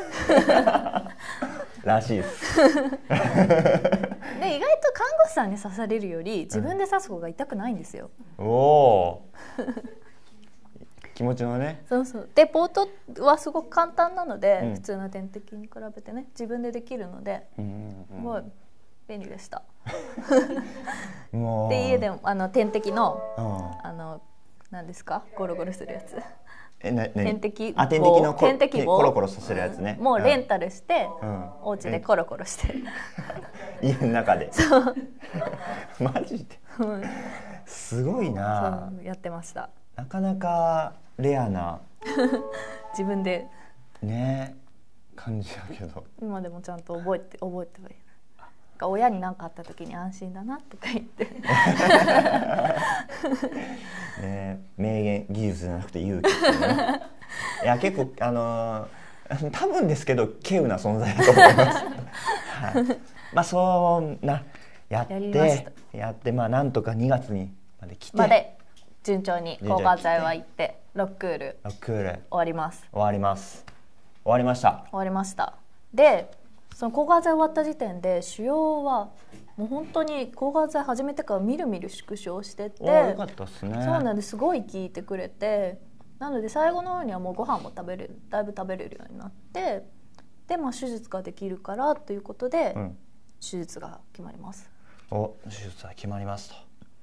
らしいですで意外と看護師さんに刺されるより自分で刺す方が痛くないんですよ、 うん、おお気持ちのね。 そうそう。でポートはすごく簡単なので、うん、普通の点滴に比べてね自分でできるので、うんうんうん、すごい便利でしたもうで家でもあの点滴の、うん、あの何ですかゴロゴロするやつえな点滴棒、あ点滴の点滴棒コロコロさせるやつね、 うん、もうレンタルして、うん、お家でコロコロして家の中でそうマジで、うん、すごいな。 そうやってました。 なかなかレアな自分でね感じだけど、 今でもちゃんと覚えて覚えてはいる。親に何かあった時に安心だなとか言ってね、名言技術じゃなくて勇気ってねいや結構あのー、多分ですけど稀有な存在だと思います、はい、まあそうなやってや, やってまあなんとかにがつにまで来てまで順調に抗が剤は行ってろくクールろくクール終わります終わります終わりました終わりましたでその抗が剤終わった時点で腫瘍はもう本当に抗が剤始めてからみるみる縮小してて、 よかったっすね。 そうなんです、すごい効いてくれて、なので最後の方にはもうご飯も食べれるだいぶ食べれるようになって、でまあ手術ができるからということで、うん、手術が決まります。 お手術が決まりますと。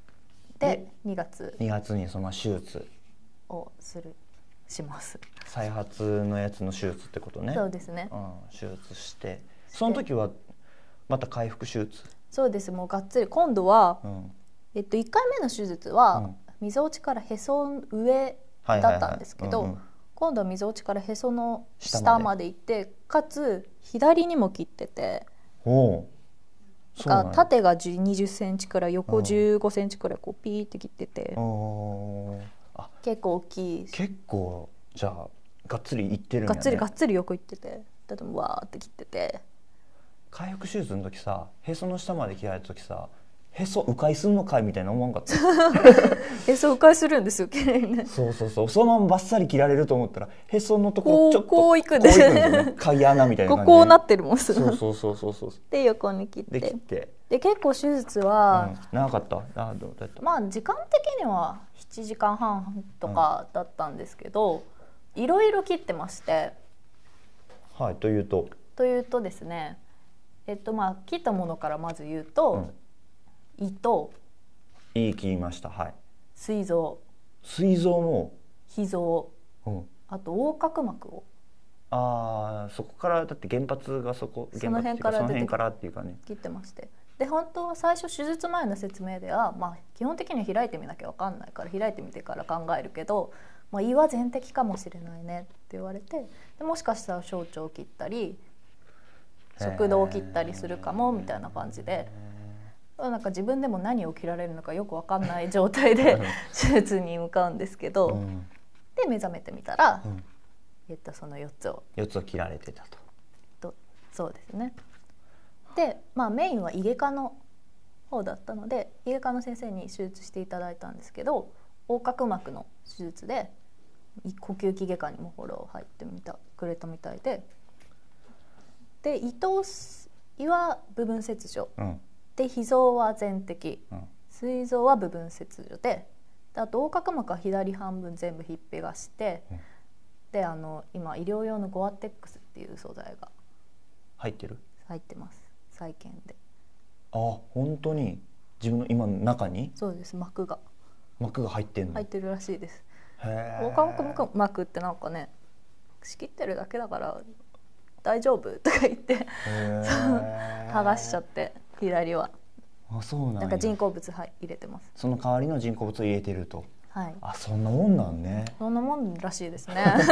でにがつにがつにその手術をするします。 再発のやつの手術ってことね。 そうですね、 うん、手術してその時はまた回復手術。 そうです。もうがっつり今度は、うん、えっと、いっかいめの手術はみぞおちからへそ上だったんですけど、今度はみぞおちからへその下まで行ってかつ左にも切ってて、おだから縦がにじゅっセンチくらい横じゅうごセンチくらいこうピーって切ってて、あ結構大きい。 結構じゃあがっつりいってるんやね。 がっつりがっつり横いってて、だってわーって切ってて。 回復手術の時さ、へその下まで切られた時さ、へそ迂回すんのかいみたいな思わんかった？ へそ迂回するんですよ、綺麗にね。 そうそうそう、そのままバッサリ切られると思ったらへそのとこちょっとこういくんですよね。 鍵穴みたいな感じでこうなってるもん。 そうそうそうそうそう。 で横に切ってで切ってで結構手術は、 うん、長かった？あどうだった？ まあ時間的にはななじかんはんとかだったんですけど、いろいろ切ってまして。 はい、というとというとですね、えっとまあ切ったものからまず言うと、うん、胃と胃切りました。はい。 膵臓。 膵臓も脾臓、 うん、 あと横隔膜を。 ああ、そこからだって原発がそこ、 その辺からその辺からっていうかね、 切ってまして、で本当は最初手術前の説明では、まあ、基本的には開いてみなきゃ分かんないから開いてみてから考えるけど、まあ、胃は全摘かもしれないねって言われて、でもしかしたら小腸を切ったり食道を切ったりするかもみたいな感じで、なんか自分でも何を切られるのかよく分かんない状態で手術に向かうんですけど、うん、で目覚めてみたら、うん、えっと、そのよっつをよっつを切られてたと。 とそうですね。で、まあ、メインは胃外科の方だったので胃外科の先生に手術していただいたんですけど、横隔膜の手術で呼吸器外科にもフォロー入ってみたくれたみたいで、で胃と胃は部分切除、うん、で脾臓は全摘、うん、膵臓は部分切除 で, であと横隔膜は左半分全部ひっぺがして、うん、であの今医療用のゴアテックスっていう素材が入ってる入ってます、再建で。 あ、本当に自分の今の中に？ そうです、膜が膜が入ってんの？ 入ってるらしいです。 へ横隔膜ってなんかね、仕切ってるだけだから大丈夫とか言って剥がしちゃって、左は。 あ、そうなんや。 なんか人工物入れてます。 その代わりの人工物を入れてると。 はい。 あ、そんなもんなんね。 そんなもんらしいですね。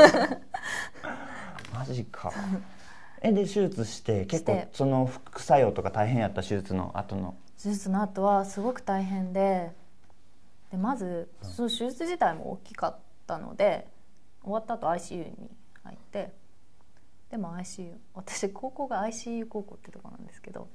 マジか。えで手術して結構その副作用とか大変やった？手術の後の手術の後はすごく大変で、でまずその手術自体も大きかったので、終わった後 アイシーユー に入って、でも アイシーユー 私高校が アイシーユー 高校ってとこなんですけど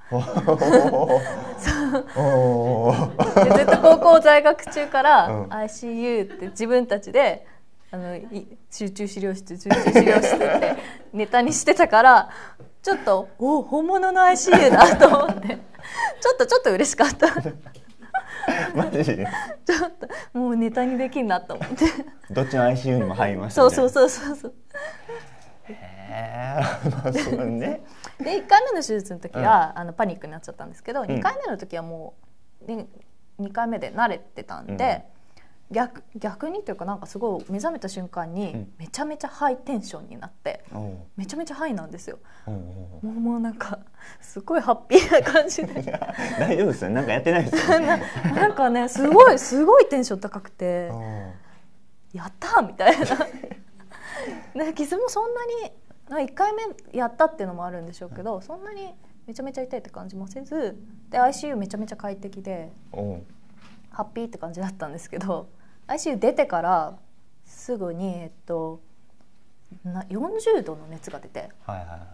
でずっと高校在学中から アイシーユー って自分たちであの集中治療室集中治療室ってネタにしてたから、ちょっとお本物の アイシーユー だと思ってちょっとちょっと嬉しかったマジでちょっともうネタにできんなと思ってどっちの アイシーユー にも入りましたね。 そうそうそうそうそう。 へえ、まあそうね。 でいっかいめの手術の時は、うん、あのパニックになっちゃったんですけど、うん、にかいめの時はもう、ね、にかいめで慣れてたんで、うん、逆, 逆にというかなんかすごい目覚めた瞬間にめちゃめちゃハイテンションになって、うん、めちゃめちゃハイなんですよ、うん、もうもうなんかすごいハッピーな感じで大丈夫ですよ、なんかやってないですよねな, なんかねすごいすごいテンション高くてやったーみたいなで傷もそんなにいっかいめやったっていうのもあるんでしょうけど、そんなにめちゃめちゃ痛いって感じもせずで アイシーユー めちゃめちゃ快適でハッピーって感じだったんですけど、 アイシーユー 出てからすぐに、えっと、よんじゅうどの熱が出て、はいはいはい、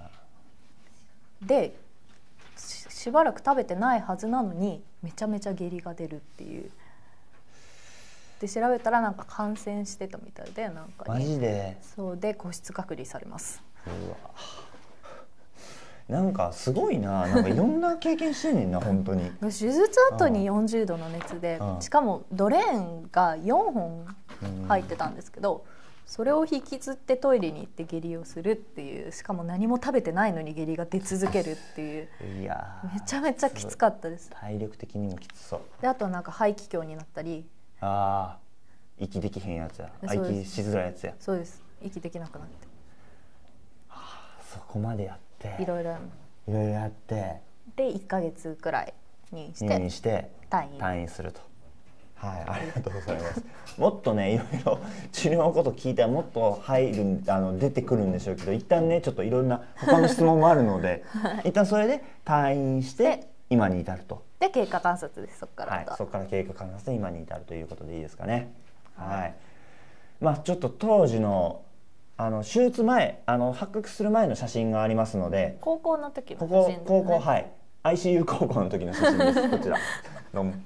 で し, しばらく食べてないはずなのにめちゃめちゃ下痢が出るっていう。で調べたらなんか感染してたみたいで、なんか、ね、 マジでそうで個室隔離されます。 うわなんかすごいな、なんかいろんな経験してんねんな本当に手術後によんじゅうどの熱で、しかもドレーンがよんほん入ってたんですけど、 それを引きずってトイレに行って下痢をするっていう、しかも何も食べてないのに下痢が出続けるっていう、 いやめちゃめちゃきつかったです。 体力的にもきつそう。 であとはなんか肺気胸になったり、 ああ息できへんやつや、息しづらいやつや。 そうです、息できなくなって、 はあ、そこまでやっていろいろいろいろやってでいっかげつくらい入院して入院して退院退院すると。はい、ありがとうございます。もっとねいろいろ治療のこと聞いたらもっと入るあの出てくるんでしょうけど、一旦ねちょっといろんな他の質問もあるので、はい、一旦それで退院して今に至ると。 で経過観察です。そこから、 はい、そこから経過観察で今に至るということでいいですかね。はい、まあちょっと当時のあの手術前、あの発覚する前の写真がありますので、 高校の時の写真ですね。 ここ高校、はい、アイシーユー 高校の時の写真です。こちらどうも。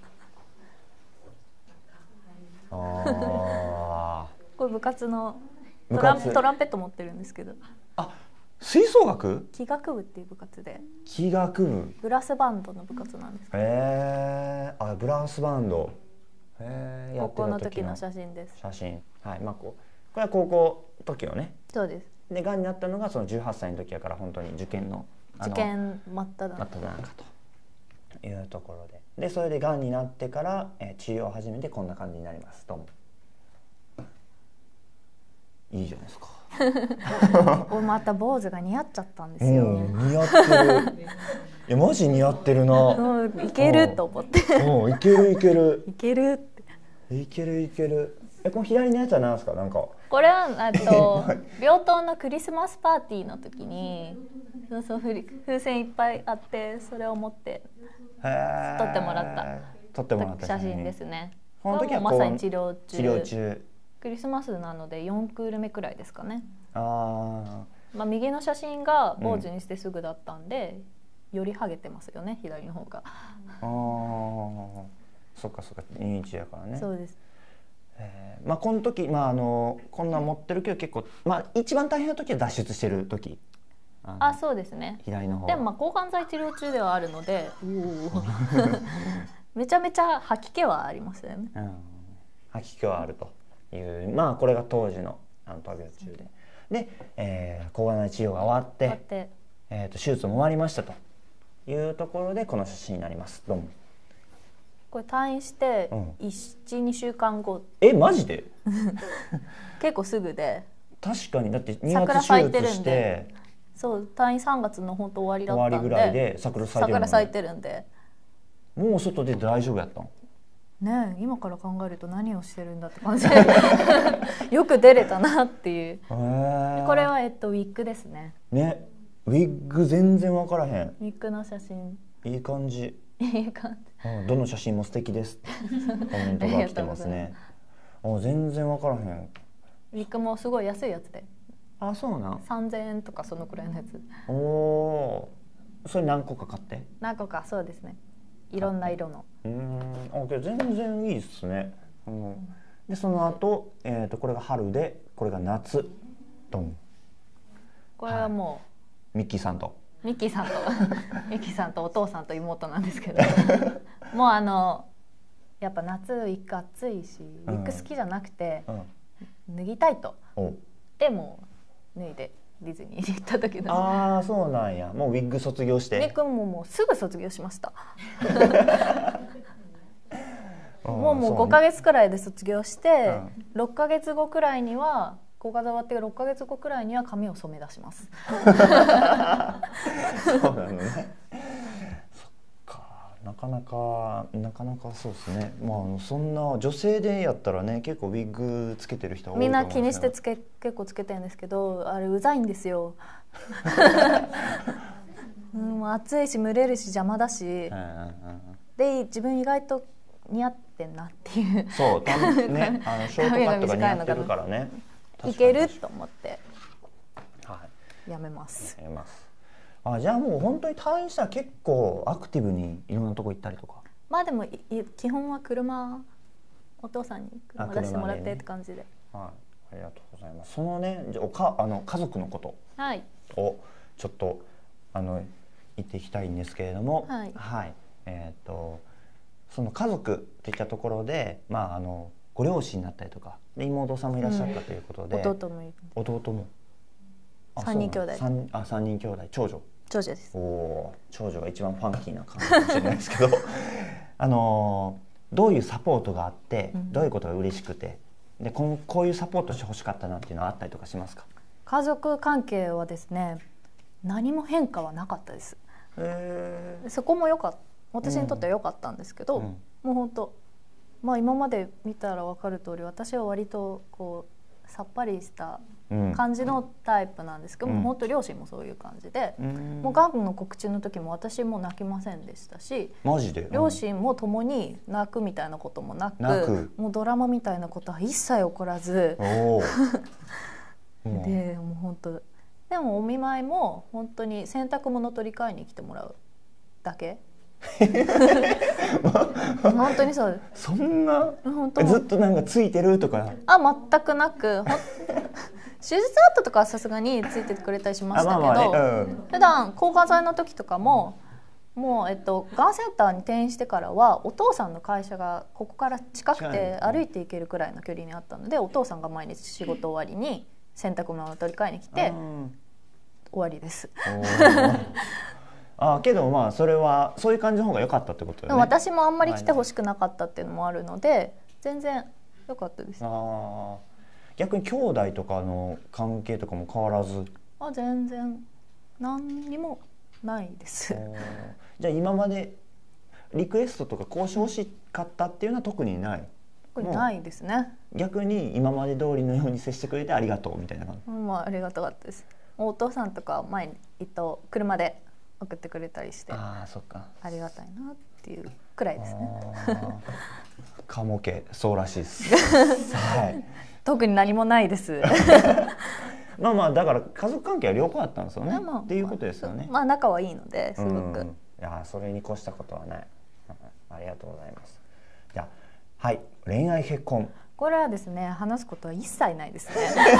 あこれ部活のトラン、トランペット持ってるんですけど。 あ、吹奏楽？ 器楽部っていう部活で。 器楽部。 ブラスバンドの部活なんですけど。 へえ、あ、ブラスバンド。へえ、 高校の時の写真です。 写真。はい、まあこうこれは高校時のね。 そうです。 で、がんになったのがそのじゅうはっさいの時やから本当に受験の受験真っ只中。 真っ只中というところで。でそれでがんになってから、えー、治療を始めてこんな感じになります。どうもいいじゃないですか。 これまた坊主が似合っちゃったんですよ、 うん、似合ってる。いやマジ似合ってるな。 うん、いけると思って。 うん、いけるいけるいけるっていけるいける。え、この左のやつは何ですか？なんかこれはあと病棟のクリスマスパーティーの時にそうそう風船いっぱいあってそれを持って撮ってもらった撮ってもらった写真ですね。 この時はまさに治療中。 治療中。 クリスマスなのでよんクール目くらいですかね。 ああ、まあ右の写真が坊主にしてすぐだったんで、うん、よりハゲてますよね、左の方が。 ああ、そっかそっか、入院中やからね。 そうです。 えー、まあこの時、まああのこんなん持ってるけど結構、まあ一番大変な時は脱出してる時。 あ, あ、そうですね。 左の方。 でもまあ抗がん剤治療中ではあるので、めちゃめちゃ吐き気はありますよね。 うん、吐き気はあるという、まあこれが当時のあの闘病中で、で、えー、抗がん剤治療が終わって、 終わってえーと手術も終わりましたというところでこの写真になります。どうも。 これ退院していち、にしゅうかんご。 え、マジで？ 結構すぐで。 確かにだってにがつ手術して。 そう、退院さんがつの本当終わりだったんで。 終わりぐらいで桜咲いてるもんね。 桜咲いてるんで。 もう外で大丈夫やったの？ ねえ、今から考えると何をしてるんだって感じでよく出れたなっていう。これはえっとウィッグですね。 ね、ウィッグ全然分からへん。 ウィッグの写真。 いい感じ。 いい感じ。 うん、どの写真も素敵です。コメントが来てますね。あ、全然分からへん。 ウィッグもすごい安いやつで。 あ、そうなん。 さんぜんえんとかそのくらいのやつ。 おお。それ何個か買って？ 何個か、そうですね。いろんな色の。 うん、あ、けど全然いいですね。うん、でその後、えっとこれが春で、これが夏。ドン。 これはもう、ミッキーさんと。 ミッキーさんとミッキーさんとお父さんと妹なんですけど、もうあのやっぱ夏ウィッグ暑いし、ウィッグ好きじゃなくて、うん、脱ぎたいと。でも脱いで。ディズニーに行った時の。 ああ、そうなんや。もうウィッグ卒業して。 みくんももうすぐ卒業しました。もうもうごかげつくらいで卒業して、うん、ろっかげつごくらいには抗がん剤終わってろっかげつごくらいには髪を染め出します。 そうなのね。そっか、なかなかなかなかそうですね。まあそんな女性でやったらね、結構ウィッグつけてる人多いと思うんですよ。 みんな気にしてつけ結構つけてるんですけど、あれうざいんですよ。うん、もう暑いし蒸れるし邪魔だし、うんうんうん、で自分意外と似合ってんなっていう。 そうたね、あのショートカットが似合ってるからね。 いけると思ってやめます。 やめます。あ、じゃあもう本当に退院したら結構アクティブにいろんなとこ行ったりとか。 まあでも基本は車、お父さんに車出してもらってって感じで。でね、 はい、ありがとうございます。そのね、おかあの家族のことをちょっとあの言っていきたいんですけれども、はい、はい、えっとその家族っていったところで、まああのごご両親だったりとかで妹さんもいらっしゃったということで、 うん、弟もいる。 弟もさんにん兄弟。 三あ三人兄弟。長女。 長女です。 おお、長女が一番ファンキーな感じかもしれないですけどあのー、どういうサポートがあって、うん、どういうことが嬉しくてでこう、こういうサポートしてほしかったなっていうのはあったりとかしますか？ 家族関係はですね、何も変化はなかったです。へー。そこも良かった、私にとっては良かったんですけど、うん、もう本当、まあ、今まで見たら分かる通り私は割とこうさっぱりした感じのタイプなんですけど、うん、もう本当両親もそういう感じで、うん、もうがんの告知の時も私も泣きませんでしたし、 マジで、うん、 両親も共に泣くみたいなこともなく、なくもうドラマみたいなことは一切起こらずでもう本当でもお見舞いも本当に洗濯物取り替えに来てもらうだけ本当にそうです。 そんなずっとなんかついてるとかあ全くなく手術後とかはさすがについてくれたりしましたけど、まあまあね、うん、普段抗がん剤の時とかももう、えっと、がんセンターに転院してからはお父さんの会社がここから近くて歩いて行けるくらいの距離にあったので、お父さんが毎日仕事終わりに洗濯物を取り替えに来て、うん、終わりです。 あけどまあそれはそういう感じの方が良かったってことだよね。 私もあんまり来てほしくなかったっていうのもあるので全然良かったです。 あ逆に兄弟とかの関係とかも変わらず？ あ全然何にもないです。 じゃあ今までリクエストとか交渉しかったっていうのは特にない？ 特にないですね。 逆に今まで通りのように接してくれてありがとうみたいな感じ？ まあありがたかったです。お父さんとか前に、えっと、車で送ってくれたりして、 ああそっか、ありがたいなっていうくらいですね。 鴨家そうらしいです。はい。 特に何もないです。 まあまあだから家族関係は良好だったんですよね。まあ、っていうことですよね。 まあ仲はいいのですごく。 いやそれに越したことはない。ありがとうございます。じゃあはい恋愛結婚。 これはですね話すことは一切ないですね。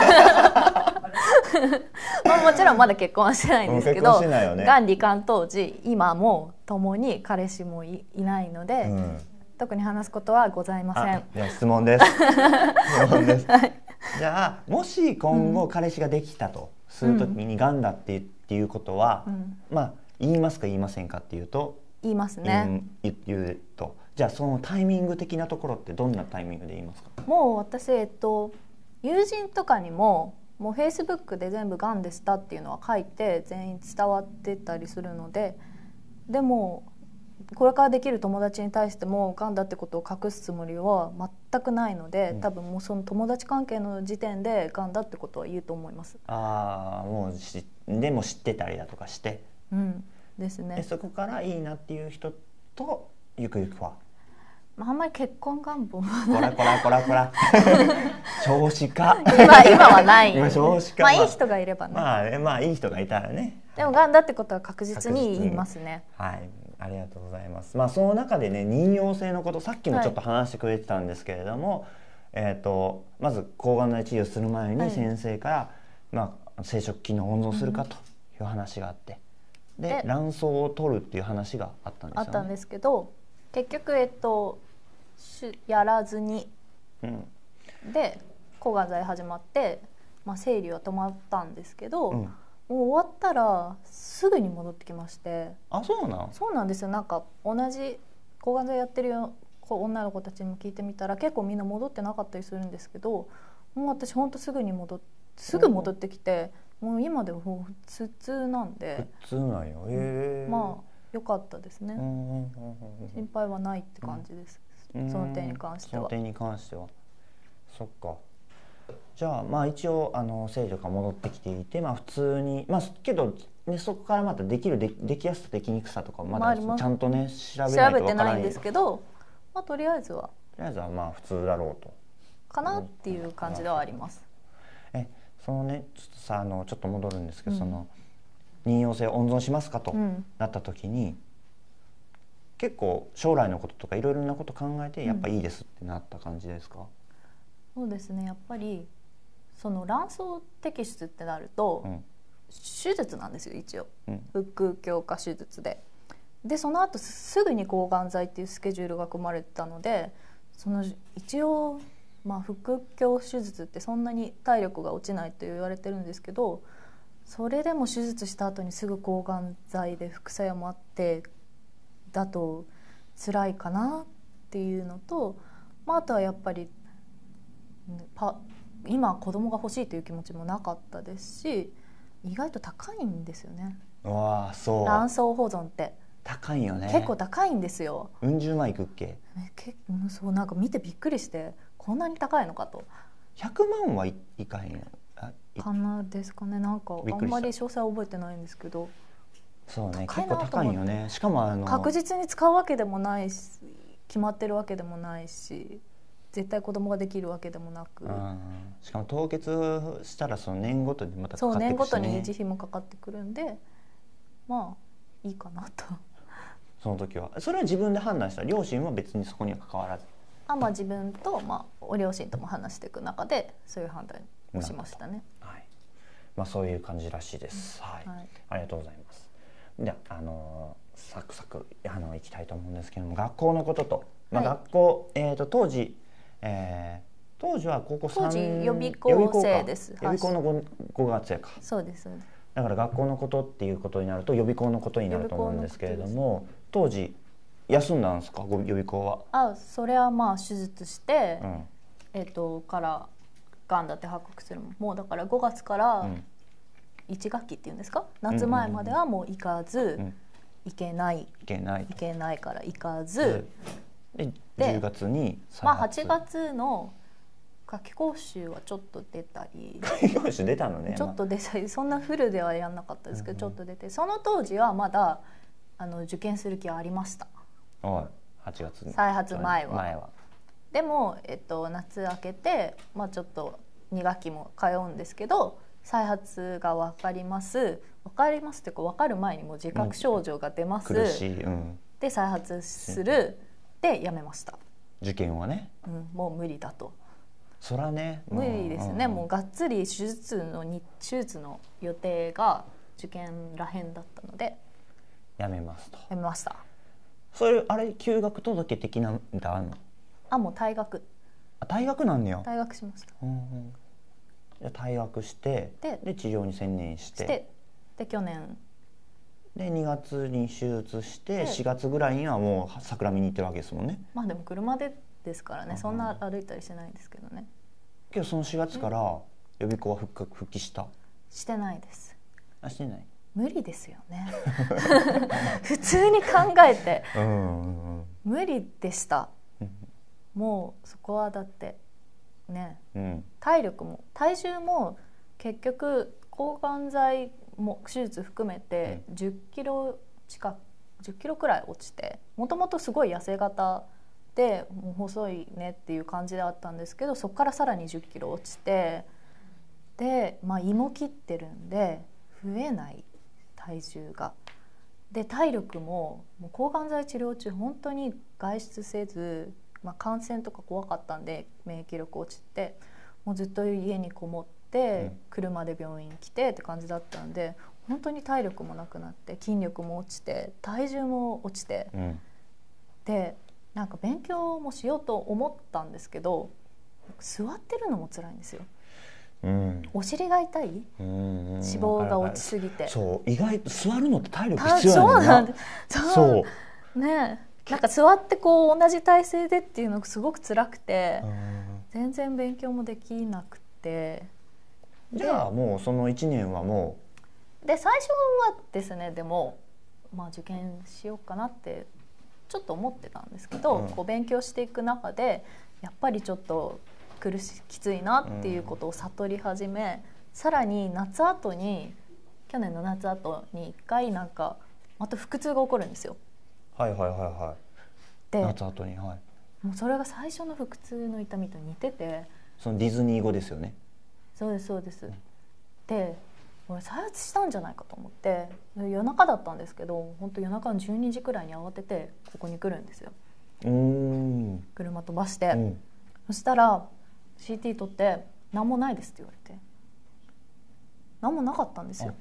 まあもちろんまだ結婚はしてないんですけど、がん、ね、罹患当時今も共に彼氏も い, いないので、うん、特に話すことはございません。 じゃあ質問です。質問です。はい、じゃあもし今後彼氏ができたとするときにがんだっていうことは、うん、まあ言いますか言いませんかっていうと言いますね。 言うとじゃあそのタイミング的なところってどんなタイミングで言いますか？ もう私、えっと、友人とかにももうフェイスブックで全部がんでしたっていうのは書いて全員伝わってたりするので、でもこれからできる友達に対してもがんだってことを隠すつもりは全くないので、多分もうその友達関係の時点でがんだってことは言うと思います。 ああもうしでも知ってたりだとかして、 うんですね。 でそこからいいなっていう人とゆくゆくはあんまり結婚願望はこらこらこらこら少子化今今はない今少子化、 まあいい人がいればね、 まあねまあいい人がいたらね、 でもがんだってことは確実に言いますね。 はいありがとうございます。まあその中でね妊娠性のことさっきもちょっと話してくれてたんですけれども、はい、えっとまず抗がん剤治療する前に先生から、はい、まあ生殖機能を温存するかという話があって、うん、で卵巣を取るっていう話があったんですよね。 あったんですけど結局えっとやらずに、うん、で抗がん剤始まって、まあ、生理は止まったんですけど、うん、もう終わったらすぐに戻ってきまして。 あ、そうなん？ そうなんですよ。なんか同じ抗がん剤やってるよ女の子たちにも聞いてみたら結構みんな戻ってなかったりするんですけど、もう私ほんとすぐに戻っすぐ戻ってきて、もう今でも普通なんで。 普通なんよ。へー。 まあ良かったですね。心配はないって感じです。その点に関しては。 その点に関しては。そっか。じゃあまあ一応あの生理が戻ってきていて、まあ普通にまあけど、ね、そこからまたできるでできやすさできにくさとかまだちゃんとね調べないとわからない。調べてないんですけど、まあとりあえずは。とりあえずはまあ普通だろうと。 かなっていう感じではあります。 え、そのねちょっとさあのちょっと戻るんですけど、うん、その妊娠性を温存しますかとなった時に、うん、結構将来のこととかいろいろなこと考えてやっぱいいですってなった感じですか？ うん、そうですね。やっぱりその卵巣摘出ってなると、うん、手術なんですよ一応、うん、腹腔鏡下手術で。でその後すぐに抗がん剤っていうスケジュールが組まれてたので、その一応まあ、腹腔手術ってそんなに体力が落ちないと言われてるんですけど、それでも手術した後にすぐ抗がん剤で副作用もあってだと辛いかなっていうのと、まあ、あとはやっぱりパ今子供が欲しいという気持ちもなかったですし、意外と高いんですよね。 わあ、そう。 卵巣保存って高いよね。 結構高いんですよ。 うん十万いくっけ。 結構そう、なんか見てびっくりして、こんなに高いのかと。 ひゃくまんはい、いかへんかなですかね。なんかあんまり詳細覚えてないんですけど。 そうね、結構高いよね。しかもあの確実に使うわけでもないし、決まってるわけでもないし、絶対子供ができるわけでもなく、うん、 しかも凍結したらその年ごとにまたかかってくるし、ね、 そう年ごとに維持費もかかってくるんで、まあいいかなと。 その時はそれは自分で判断した。両親は別にそこには関わらず。 あ、まあ、自分と、まあ、お両親とも話していく中でそういう判断をしましたね。 はい、まあ、そういう感じらしいです、はいはい、ありがとうございます。ではあのサクサクあのいきたいと思うんですけども、学校のことと、まあ、学校、はい、えーと当時、えー、当時は高校さん当時予備校生です。 予備校の 5, 5月生か。 そうですそうです。 だから学校のことっていうことになると予備校のことになると思うんですけれども、当時休んだんですか、予備校は。 あ、それはまあ手術して、うん、えっとからがんだって発覚するもうだからごがつからいち学期っていうんですか、夏前まではもう行かず、うんうん、行けない行けない行けないから行かず、 でじゅうがつにまあはちがつの夏期講習はちょっと出たり夏期講習出たのね、 ちょっと出たり、そんなフルではやんなかったですけど、うんうん、ちょっと出て、その当時はまだあの受験する気はありました。 はちがつに再発前は前はでも、えっと、夏明けて、まあ、ちょっとに学期も通うんですけど、再発が分かります分かりますっていうか分かる前にもう自覚症状が出ます、 うん、苦しい、うん、 で再発するでやめました。 受験はね、 うん、もう無理だと。 そらね、 無理ですね、うん、もうがっつり手術のに手術の予定が受験らへんだったのでやめますと。 やめました。 それあれ休学届的なのあるの？ あ、もう退学。 あ、退学なんねや。 退学しました。 うんうん、じゃ退学してでで治療に専念して、 してで去年でにがつに手術してしがつぐらいにはもう桜見に行ってるわけですもんね。 まあでも車でですからね、そんな歩いたりしないですけどね。 けどそのしがつから予備校は復活復帰した？ してないです。 あ、してない。 無理ですよね。普通に考えて、うんうんうん、無理でした。もうそこはだってね、うん、体力も体重も結局抗がん剤も手術含めてじゅっキロ近くじゅっキロくらい落ちて、もともとすごい痩せ型でもう細いねっていう感じであったんですけど、そこからさらにじゅっキロ落ちて、で、まあ、胃も切ってるんで増えない体重が。で体力も、もう抗がん剤治療中本当に外出せず、まあ、感染とか怖かったんで免疫力落ちて、もうずっと家にこもって、うん、車で病院来てって感じだったんで、本当に体力もなくなって筋力も落ちて体重も落ちて、うん、でなんか勉強もしようと思ったんですけど、座ってるのも辛いんですよ。うん、お尻が痛い、うん、脂肪が落ちすぎて。 そう意外と座るのって体力必要やねんな。そうなんです。 そうね、なんか座ってこう同じ体勢でっていうのがすごく辛くて、全然勉強もできなくて。 じゃあもうそのいちねんはもうで最初はですね、でも、まあ、受験しようかなってちょっと思ってたんですけど、うん、こう勉強していく中でやっぱりちょっと苦しきついなっていうことを悟り始め、うん、さらに夏後に去年の夏後にいっかいなんかまた腹痛が起こるんですよ。 はいはいはいはい。で夏後に、はい、 もうそれが最初の腹痛の痛みと似てて、 そのディズニー語ですよね。 そうですそうです。うん、で俺再発したんじゃないかと思って、夜中だったんですけど、本当夜中のじゅうにじくらいに慌ててここに来るんですよ。うーん、車飛ばして、うん、そしたら シーティー 撮って何もないですって言われて、何もなかったんですよ。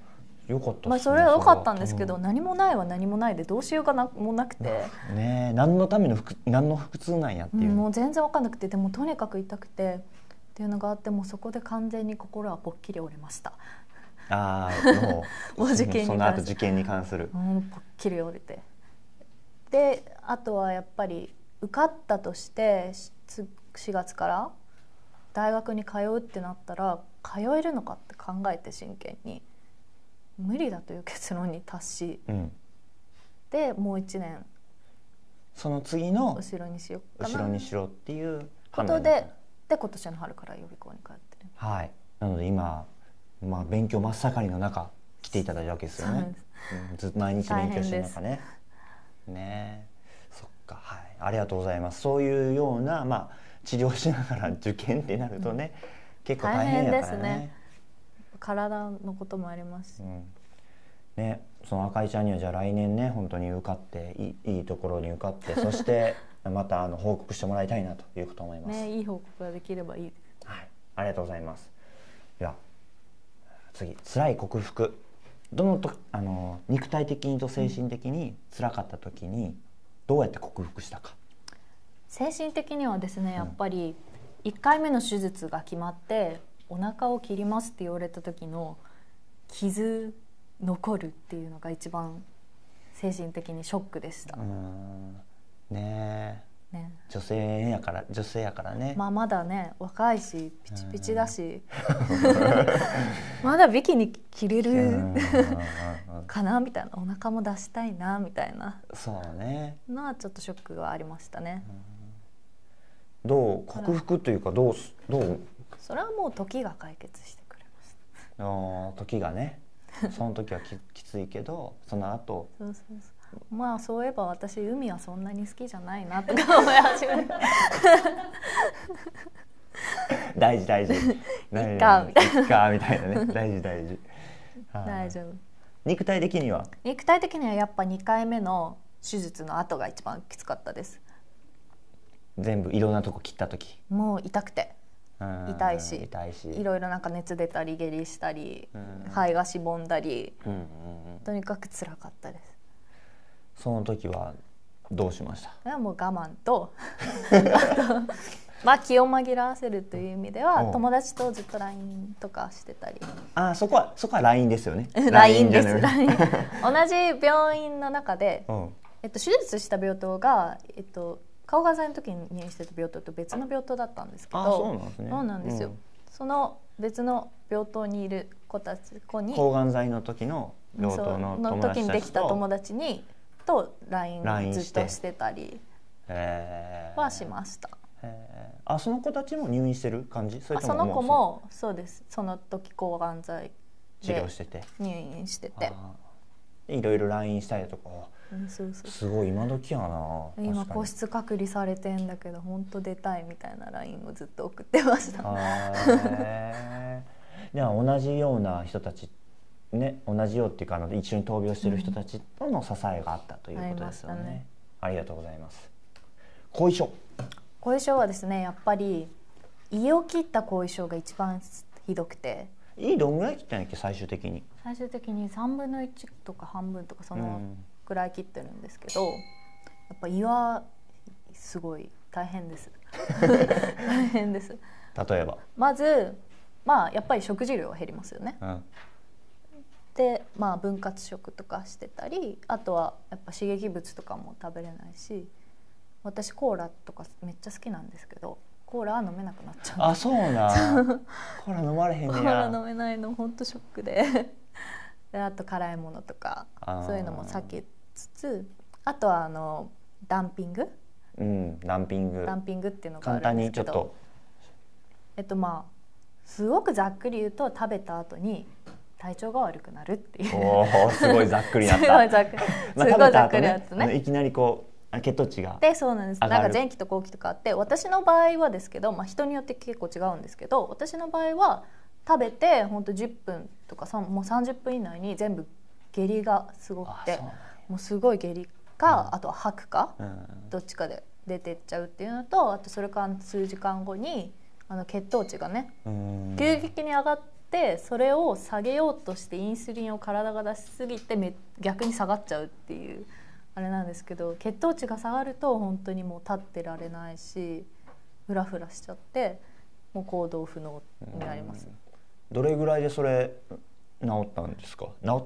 よかったっすね。 まあそれは良かったんですけど、うん、何もないは何もないでどうしようかなもなくてね、何のための腹何の腹痛なんやっていう、 うん、もう全然分かんなくて、でもとにかく痛くてっていうのがあって、もうそこで完全に心はぽっきり折れました。 ああ、もうもう受験にその後受験に関する、 うん、ぽっきり折れて、であとはやっぱり受かったとしてしがつから大学に通うってなったら通えるのかって考えて、真剣に無理だという結論に達し、うん、でもういちねんその次の後ろにしようかな後ろにしろっていうことで、で今年の春から予備校に通ってる。 はい、なので今、まあ、勉強真っ盛りの中来ていただいたわけですよね。うん、ずっと毎日勉強してる中ね。ね、そっか、はい、ありがとうございます。そういうような、まあ、治療しながら受験ってなるとね、うん、結構大変やからね。大変ですね。 体のこともありますし、うんね、その赤井ちゃんにはじゃあ来年ね本当に受かっていい、いいところに受かってそしてまたあの報告してもらいたいなということ思います。 ね、いい報告ができればいいです。 はい、ありがとうございます。では次、辛い克服。どのとあの肉体的にと精神的に辛かった時にどうやって克服したか。 精神的にはですね、やっぱりいっかいめの手術が決まってお腹を切りますって言われた時の傷残るっていうのが一番精神的にショックでした。うーん、 ねえ、ね、女性やから女性やからね、 まあ、まだね若いしピチピチだしまだビキニ着れるかなみたいな、お腹も出したいなみたいな、 そうね、 のはちょっとショックがありましたね。 どう克服というか、どうどうそれはもう時が解決してくれました。 あ、時がねその時は き, きついけどその後そうそうそう、まあそういえば私海はそんなに好きじゃないなとか思い始めて大事大事いっかみたいな、 いっかみたいなね、大事大事大丈夫。 肉体的には肉体的にはやっぱにかいめの手術の後が一番きつかったです。 全部いろんなとこ切った時もう痛くて痛いし、 痛いし、 いろいろなんか熱出たり下痢したり肺がしぼんだり、うんうんうん、とにかく辛かったです。 その時はどうしました？ それはもう我慢とあと、まあ、気を紛らわせるという意味では友達とずっと ライン とかしてたり。 あ、そこはそこは ライン ですよね。 ライン です。ライン同じ病院の中で、うん、えっと、手術した病棟が、えっと顔がん剤の時に入院してた病棟と別の病棟だったんですけど、 あ、そうなんですね。 そうなんですよ、うん、その別の病棟にいる子たち子に抗がん剤の時の病棟の友達たちとの時にできた友達にと ライン ずっとしてたりはしました。 へー、あ、その子たちも入院してる感じ？それともその子もそうです。その時抗がん剤治療してて入院してて、 いろいろ ライン したりとか、 そうそう、 すごい今時やな。 今個室隔離されてんだけど本当出たいみたいな ライン をずっと送ってました。 へー、では同じような人たちね、同じようっていうか、あの一緒に闘病してる人たちとの支えがあったということですよね。うん、ありましたね。ありがとうございます。後遺症後遺症はですね、やっぱり胃を切った後遺症が一番ひどくて。 胃どんぐらい切ったんやっけ？最終的に最終的にさんぶんのいちとか半分とかそのぐらい切ってるんですけど、うん、やっぱ胃はすごい大変です大変です。 例えばまず、まあ、やっぱり食事量は減りますよね。うん、で、まあ、分割食とかしてたり、あとはやっぱ刺激物とかも食べれないし、私コーラとかめっちゃ好きなんですけどコーラは飲めなくなっちゃう。 あ、そうなコーラ飲まれへんねや。 コーラ飲めないの本当ショックでで、あと辛いものとかそういうのも避けつつ、あとはあのダンピング、 うん、ダンピングダンピングっていうのがあるんですけど、簡単にちょっとえっとまあすごくざっくり言うと、食べた後に体調が悪くなるっていう。 おー、すごいざっくりなった。 すごいざっくり、まあ、すごいざっくりやつね。 いきなりこう血糖値がで、そうなんです。なんか前期と後期とかあって、私の場合はですけど、まあ、人によって結構違うんですけど、私の場合は食べてほんとじゅっぷんとかもうさんじゅっぷん以内に全部下痢がすごくて、もうすごい下痢か、うん、あとは吐くか、うん、どっちかで出てっちゃうっていうのと、あとそれから数時間後にあの血糖値がね急激に上がっってそれを下げようとしてインスリンを体が出しすぎてめ逆に下がっちゃうっていうあれなんですけど、血糖値が下がると本当にもう立ってられないしフラフラしちゃってもう行動不能になります。 どれぐらいでそれ治ったんですか？治った？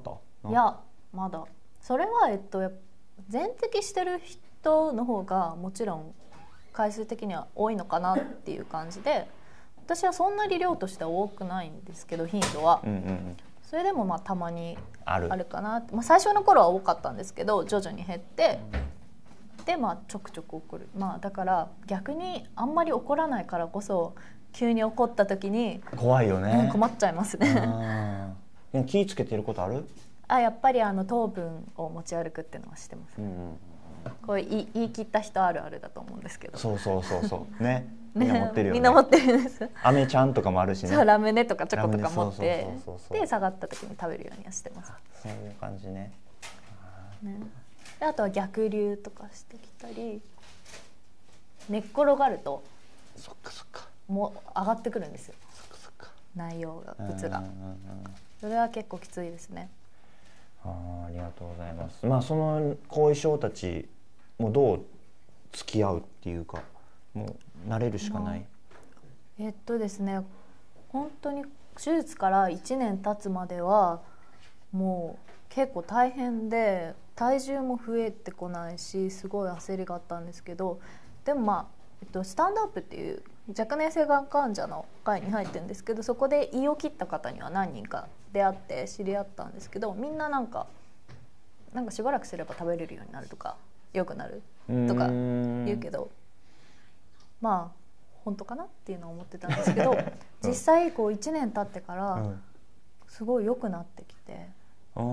いやまだそれはえっと全摘してる人の方がもちろん回数的には多いのかなっていう感じで、私はそんなに量としては多くないんですけど頻度は、うんうんうん、それでもまあたまにある、あるかなって、まあ、最初の頃は多かったんですけど徐々に減って、でまあちょくちょく起こる、まあだから逆にあんまり起こらないからこそ急に起こった時に怖いよね、 うん、困っちゃいますね気ぃつけてることある？ あやっぱりあの糖分を持ち歩くっていうのはしてます、うんうん、こう言い切った人あるあるだと思うんですけど、 そうそうそうそうねみんな持ってるよね。 みんな持ってるんです。 アメちゃんとかもあるしね。 そうラムネとかチョコとか持ってで下がった時に食べるようにはしてます。 そういう感じね。 ねであとは逆流とかしてきたり、寝っ転がるとそっかそっかもう上がってくるんですよ。 そっかそっか内容が物が。それは結構きついですね。 ああ、ありがとうございます。まあその後遺症たちもどう付き合うっていうか。もう慣れるしかない、まあ、えっとですね本当に手術からいちねん経つまではもう結構大変で体重も増えてこないしすごい焦りがあったんですけど、でもまあ、えっと、スタンドアップっていう若年性がん患者の会に入ってるんですけど、そこで胃を切った方には何人か出会って知り合ったんですけど、みんななんかなんかしばらくすれば食べれるようになるとか良くなるとか言うけど、まあ本当かなっていうのを思ってたんですけど実際こういちねん経ってからすごい良くなってきて、うん、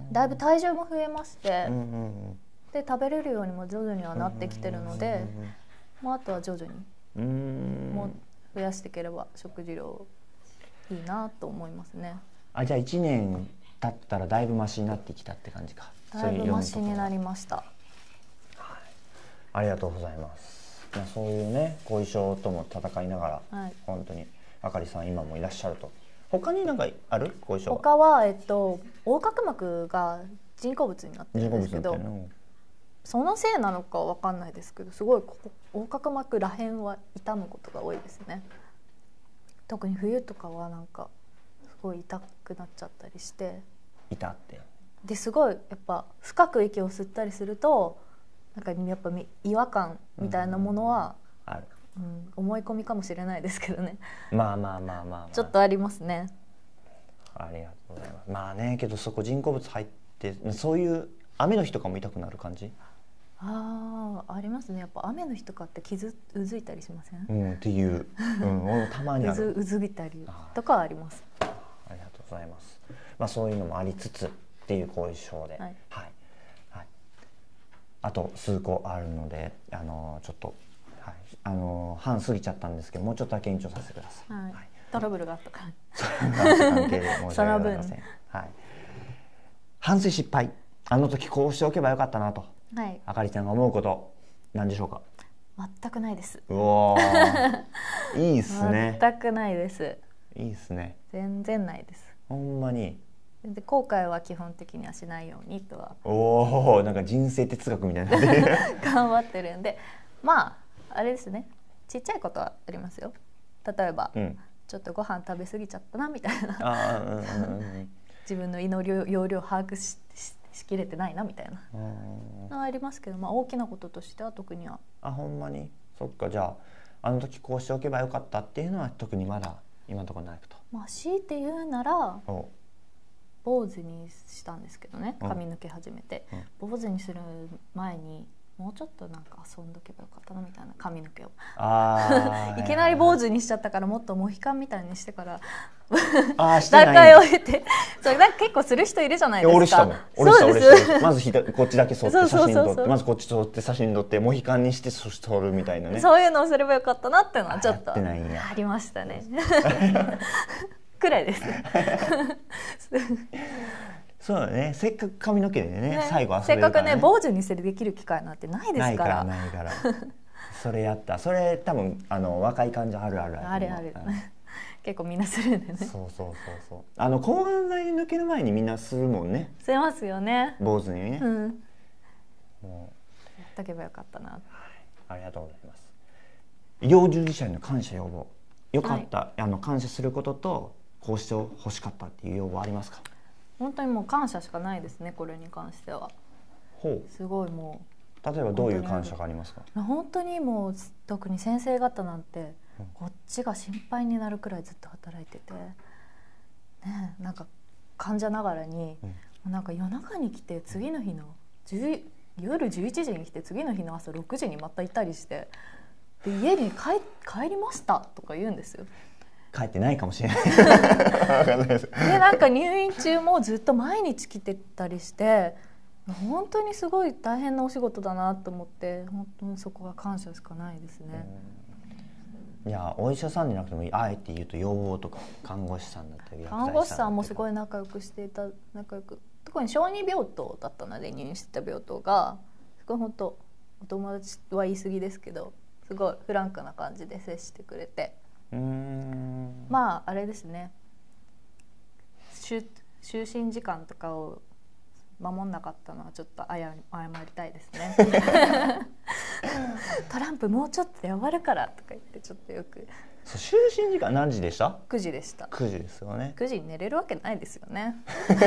だいぶ体重も増えまして、うんうん、で食べれるようにも徐々にはなってきてるので、まあ、あとは徐々にもう増やしていければ食事量いいなと思いますね。 あ、じゃあいちねん経ったらだいぶマシになってきたって感じか。 だいぶマシになりました。はい、 ありがとうございます。そういうね後遺症とも戦いながら、はい、本当にあかりさん今もいらっしゃると。他に何かある後遺症は？ 他は、えっと、横隔膜が人工物になってるんですけど、そのせいなのかわかんないですけどすごいここ横隔膜らへんは痛むことが多いですね。特に冬とかはなんかすごい痛くなっちゃったりして、 痛ってですごいやっぱ深く息を吸ったりするとなんかやっぱ違和感みたいなものは、うん、ある、うん、思い込みかもしれないですけどね。 まあまあまあまあ、まあ、 ちょっとありますね。 ありがとうございます。まあねけどそこ人工物入ってそういう雨の日とかも痛くなる感じ？ ああ、ありますね。やっぱ雨の日とかって傷うずいたりしません？ うんっていう、うん、たまにある。 うずうずいたりとかはあります。 ありがとうございます。まあそういうのもありつつっていう後遺症で、はい。はいあと数個あるので、あのちょっと、はい、あの半過ぎちゃったんですけど、もうちょっとだけ延長させてください。はいはい、 トラブルがあったから。 関係で申し訳ございません。はい。反省失敗。あの時こうしておけばよかったなと。はい。あかりちゃんが思うこと何でしょうか。 全くないです。 うわいいっすね。 全くないです。 いいっすね。 全然ないです。 ほんまに。 で後悔は基本的にはしないようにとはおお、なんか人生哲学みたいな頑張ってるんで、まああれですね、ちっちゃいことはありますよ。例えば、うん、ちょっとご飯食べ過ぎちゃったなみたいなあ、うんうんうん、自分の胃の容量把握 し, し, しきれてないなみたいなのはありますけど、まあ、大きなこととしては特には。 あ、ほんまに。そっか、じゃああの時こうしておけばよかったっていうのは特にまだ今のところないと。 まあ強いて言うなら坊主にしたんですけどね、髪抜け始めて、うん、坊主にする前にもうちょっとなんか遊んどけばよかったなみたいな、髪の毛をあいきなり坊主にしちゃったから、もっとモヒカンみたいにしてから段階を経てそれなんか結構する人いるじゃないですか。 俺したもん。俺した俺したまずひだこっちだけ剃って写真撮って、まずこっち撮って写真撮ってモヒカンにしてそして撮るみたいなね。 そういうのをすればよかったなっていうのはちょっとありましたねくらいですそうだね、せっかく髪の毛で ね, ね最後遊べるから、ね、 せっかくね坊主にするできる機会なんてないですから。 ないからないからそれやった、それ多分あの若い感じあるあるあるある結構みんなするんでね。 そうそうそうそう。あの抗がん剤抜ける前にみんなするもんね。 しますよね。 坊主にね。 うん。 もうやっとけばよかったな。はい、 ありがとうございます。医療従事者への感謝要望。よかった、はい、あの感謝することとこうして欲しかったっていう要望ありますか？ 本当にもう感謝しかないですね、これに関しては。 ほう。 すごいもう。例えばどういう感謝がありますか？ 本当にもう特に先生方なんて、うん、こっちが心配になるくらいずっと働いてて、ね、なんか患者ながらに、うん、なんか夜中に来て次の日の夜じゅういちじに来て次の日の朝ろくじにまたいたりして、で家に 帰, 帰りましたとか言うんですよ。 帰ってないかもしれないでなんか入院中もずっと毎日来てたりして、本当にすごい大変なお仕事だなと思って、本当にそこは感謝しかないですね。 いやお医者さんじゃなくてもあえて言うと養護とか看護師さんだったり看護師さんもすごい仲良くしていた、仲良く特に小児病棟だったので入院してた病棟がすごい本当お友達は言い過ぎですけどすごいフランクな感じで接してくれて、うーんまああれですね、就寝時間とかを守んなかったのはちょっと謝りたいですねトランプもうちょっとで終わるからとか言ってちょっとよく。 そう就寝時間何時でした？ くじでした。 くじですよね。 くじに寝れるわけないですよね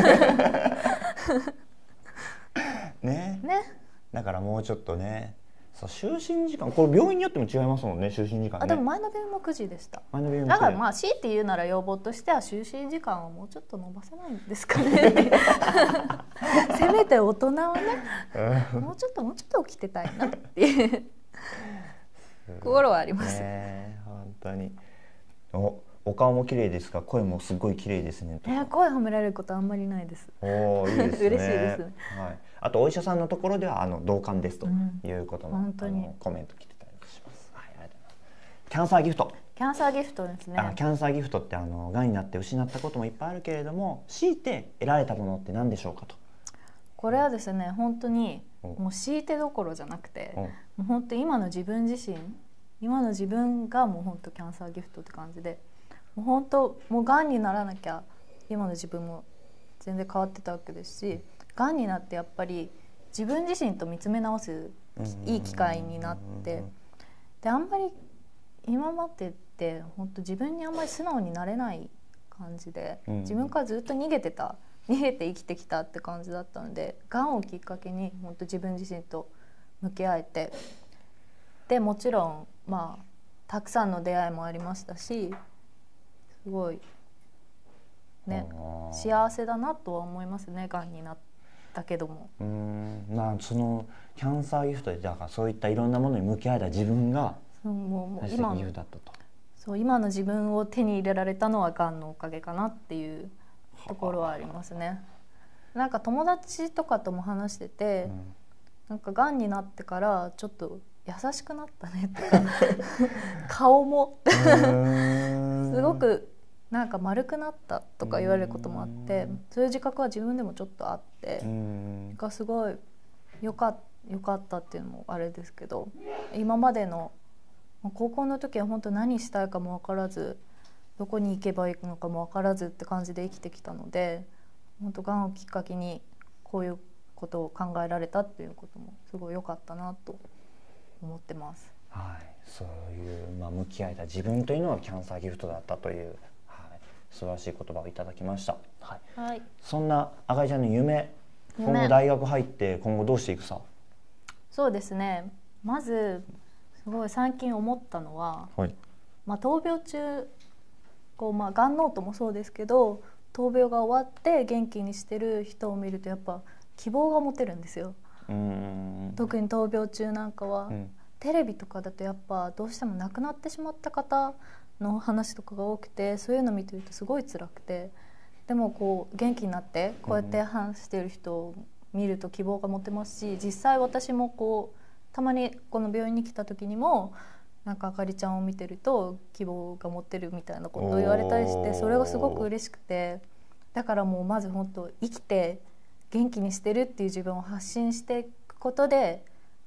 ねね、だからもうちょっとね、そう就寝時間これ病院によっても違いますもんね、就寝時間ね。 あでも前の病院もくじでした。 前の病院もだからまあ強いて言うなら要望としては就寝時間をもうちょっと伸ばせないんですかねせめて大人はねもうちょっともうちょっと起きてたいなっていう心はあります。 ね、本当に。お、お顔も綺麗ですが声もすごい綺麗ですね。 えー、声褒められることあんまりないです。 おー、いいですね。 嬉しいですね。 はい。あとお医者さんのところではあの同感ですということも、うん、 本当にあのコメント来てたりします。はい、ありがとうございます。キャンサーギフト。 キャンサーギフトですね。 あ、キャンサーギフトってあの癌になって失ったこともいっぱいあるけれども、強いて得られたものって何でしょうかと。 これはですね、本当にもう強いてどころじゃなくて、もう本当今の自分自身、今の自分がもう本当キャンサーギフトって感じで、もう本当もう癌にならなきゃ今の自分も全然変わってたわけですし、癌になってやっぱり自分自身と見つめ直すいい機会になって、であんまり今までって本当自分にあんまり素直になれない感じで、自分からずっと逃げてた逃げて生きてきたって感じだったので、がんをきっかけに本当自分自身と向き合えて、でもちろんまあたくさんの出会いもありましたし、すごいね幸せだなとは思いますね、がんになったけども。 うーん、まあそのキャンサーギフトでだからそういったいろんなものに向き合えた自分が大切なギフトだったと。 そう、今の自分を手に入れられたのはがんのおかげかなっていうところはありますね。なんか友達とかとも話してて、うん、なんかがんになってからちょっと優しくなったねとか顔もすごくなんか丸くなったとか言われることもあって、そういう自覚は自分でもちょっとあって、がすごいよかよかったっていうのもあれですけど、今までの高校の時は本当何したいかも分からず、どこに行けばいいのかも分からずって感じで生きてきたので、本当がんをきっかけにこういうことを考えられたっていうこともすごい良かったなと思ってます。 はい、そういう、まあ、向き合えた自分というのはキャンサーギフトだったという、はい、素晴らしい言葉をいただきました。はい。はい、そんな赤井ちゃんの夢、今後大学入って今後どうしていくさ？ そうですね。まずすごい最近思ったのは、はい、まあ闘病中こうまあがんノートもそうですけど、闘病が終わって元気にしてる人を見るとやっぱ希望が持てるんですよ。うーん、特に闘病中なんかは、うん、テレビとかだとやっぱどうしても亡くなってしまった方の話とかが多くて、そういうの見てるとすごい辛くて、でもこう元気になってこうやって話している人を見ると希望が持てますし、実際私もこうたまにこの病院に来た時にもなんかあかりちゃんを見てると希望が持てるみたいなことを言われたりして、それがすごく嬉しくて、だからもうまず本当生きて元気にしてるっていう自分を発信していくことで、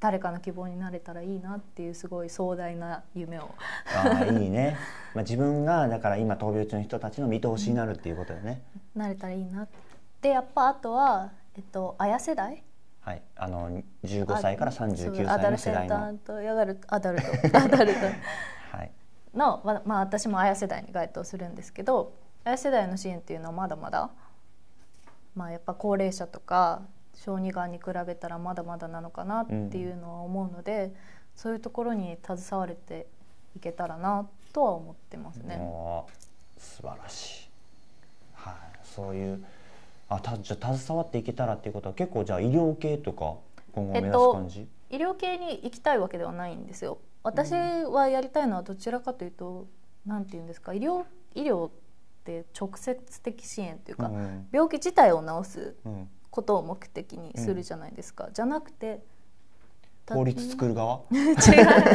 誰かの希望になれたらいいなっていうすごい壮大な夢をあいいね、まあ、自分がだから今闘病中の人たちの見通しになるっていうことだよね、 うん、なれたらいいなって。でやっぱあとは、えっと、あや世代、 はい、あのじゅうごさいからさんじゅうきゅうさいの世代のアダルトアダルトアダルトアダルトはいの、まあ、私もあや世代に該当するんですけど、あや世代の支援っていうのはまだまだ、まあ、やっぱ高齢者とか小児がんに比べたらまだまだなのかなっていうのは思うので、うん、そういうところに携われていけたらなとは思ってますね。 お素晴らしい、はい、そういうあたじゃあ携わっていけたらっていうことは結構じゃあ医療系とか今後目指す感じ、 えっと、医療系に行きたいわけではないんですよ。私はやりたいのはどちらかというと、うん、なんていうんですか、医療、医療って直接的支援というか、うん、病気自体を治すことを目的にするじゃないですか、うん、じゃなくて法律作る側違う違う違う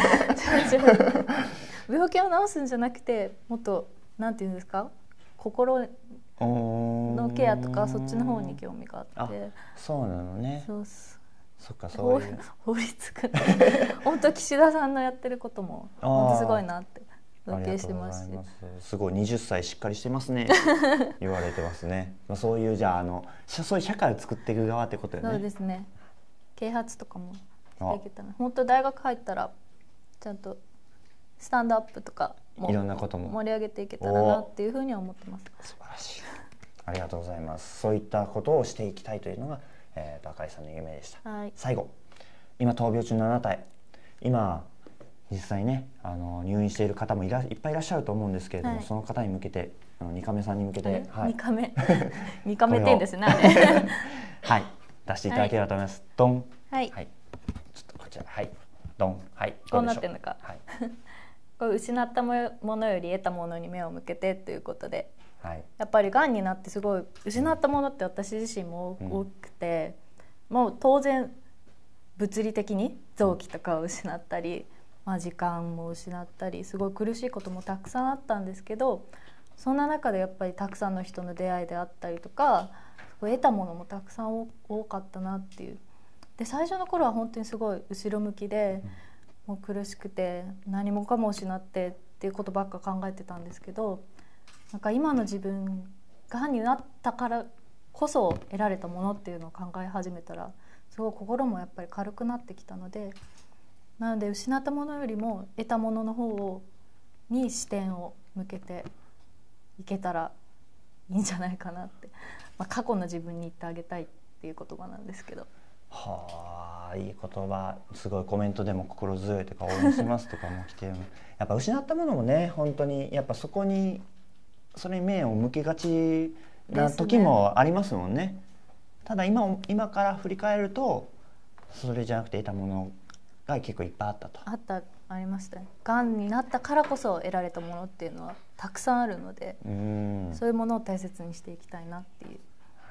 病気を治すんじゃなくてもっとなんていうんですか、心のケアとかそっちの方に興味があって。 あ、そうなのね。 そうそっか、そういう法律家本当岸田さんのやってることも本当すごいなって尊敬してますし、 すごいにじゅっさいしっかりしてますね言われてますね。まあそういうじゃあ、あのそういう社会を作っていく側ってことよね。 そうですね。啓発とかもしていけたら、本当大学入ったらちゃんとスタンドアップとかもいろんなことも盛り上げていけたらなっていうふうには思ってます。 素晴らしい、ありがとうございます。そういったことをしていきたいというのが、えー、と赤井さんの夢でした、 はい、 最後、今闘病中のあなたへ、今実際ね、あの入院している方もいらいっぱいいらっしゃると思うんですけれども、はい、その方に向けて、あのにカメさんに向けて、 はい、にカメにカメって言うんですねはい、出していただければと思います、はい、ドン、 はい、 はい、ちょっとこちら、はい、ドン、はい、 こうなってるのか、 はいこれ失ったものより得たものに目を向けてということで、 はい、 やっぱりがんになってすごい失ったものって私自身も多くて、うん、もう当然物理的に臓器とかを失ったり、まあ、時間も失ったりすごい苦しいこともたくさんあったんですけど、そんな中でやっぱりたくさんの人の出会いであったりとか得たものもたくさん多かったなっていう。で最初の頃は本当にすごい後ろ向きで、うんもう苦しくて何もかも失ってっていうことばっか考えてたんですけど、なんか今の自分がんになったからこそ得られたものっていうのを考え始めたらすごい心もやっぱり軽くなってきたので、なので失ったものよりも得たものの方をに視点を向けていけたらいいんじゃないかなって、まあ、過去の自分に言ってあげたいっていう言葉なんですけど。 はあ、いい言葉、すごいコメントでも心強いとか応援しますとかも来てるやっぱ失ったものもね、本当にやっぱそこにそれに目を向けがちな時もありますもんね。ねただ 今, 今から振り返るとそれじゃなくて得たものが結構いっぱいあったと。 あったありましたね。がんになったからこそ得られたものっていうのはたくさんあるので、うんそういうものを大切にしていきたいなっていう、 はい、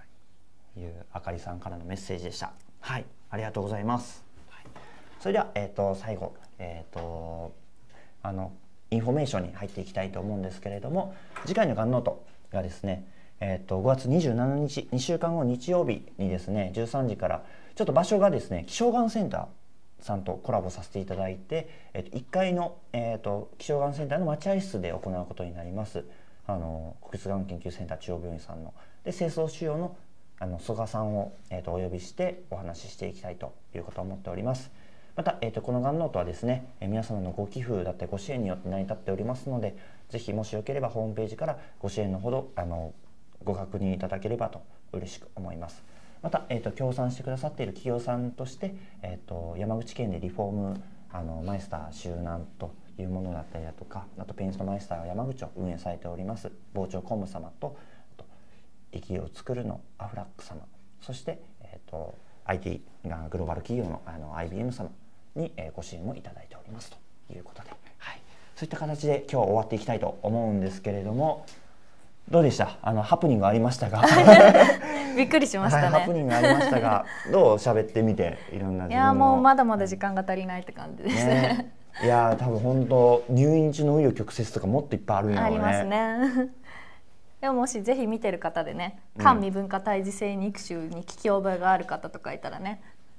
いうあかりさんからのメッセージでした。はい、ありがとうございます。はい、それでは、えー、と最後、えー、とあのインフォメーションに入っていきたいと思うんですけれども、次回のがんノートがですね、えー、とごがつにじゅうしちにち、にしゅうかんご日曜日にですね、じゅうさんじからちょっと場所がですね、気象がんセンターさんとコラボさせていただいて、えー、といっかいの、えー、と気象がんセンターの待合室で行うことになります。あの国立がん研究センター中央病院さんので清掃腫瘍のあの曽我さんを、えー、とお呼びしてお話ししていきたいということを思っております。また、えー、とこのがんノートはですね、えー、皆様のご寄付だったりご支援によって成り立っておりますので、ぜひもしよければホームページからご支援のほどあのご確認いただければと嬉しく思います。また、えー、と協賛してくださっている企業さんとして、えー、と山口県でリフォームあのマイスター周南というものだったりだとか、あとペイントマイスター山口を運営されております傍聴コム様と息を作るのアフラック様、そして、えー、と アイティー がグローバル企業の、あの アイビーエム 様に、えー、ご支援をいただいておりますということで、はい、そういった形で今日終わっていきたいと思うんですけれども、どうでした？あのハプニングありましたがびっくりしましたね、 はい、ハプニングありましたがどう喋ってみていろんな自分の、 いやもうまだまだ時間が足りないって感じですね。 ねいや多分本当入院中の紆余曲折とかもっといっぱいあるんやろうね。 ありますねでももしぜひ見てる方でね、肝未分化胎児性肉腫に聞き覚えがある方とかいたらね、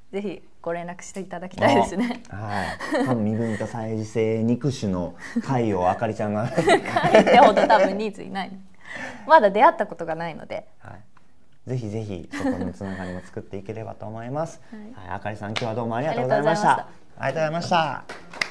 ぜひご連絡していただきたいですね。 はい。多分未分化催事性肉種の貝をあかりちゃんが貝ってほど多分ニーズいない。まだ出会ったことがないので。 はい。ぜひぜひそこのつながりも作っていければと思います。はい、はい、あかりさん今日はどうもありがとうございました。ありがとうございました。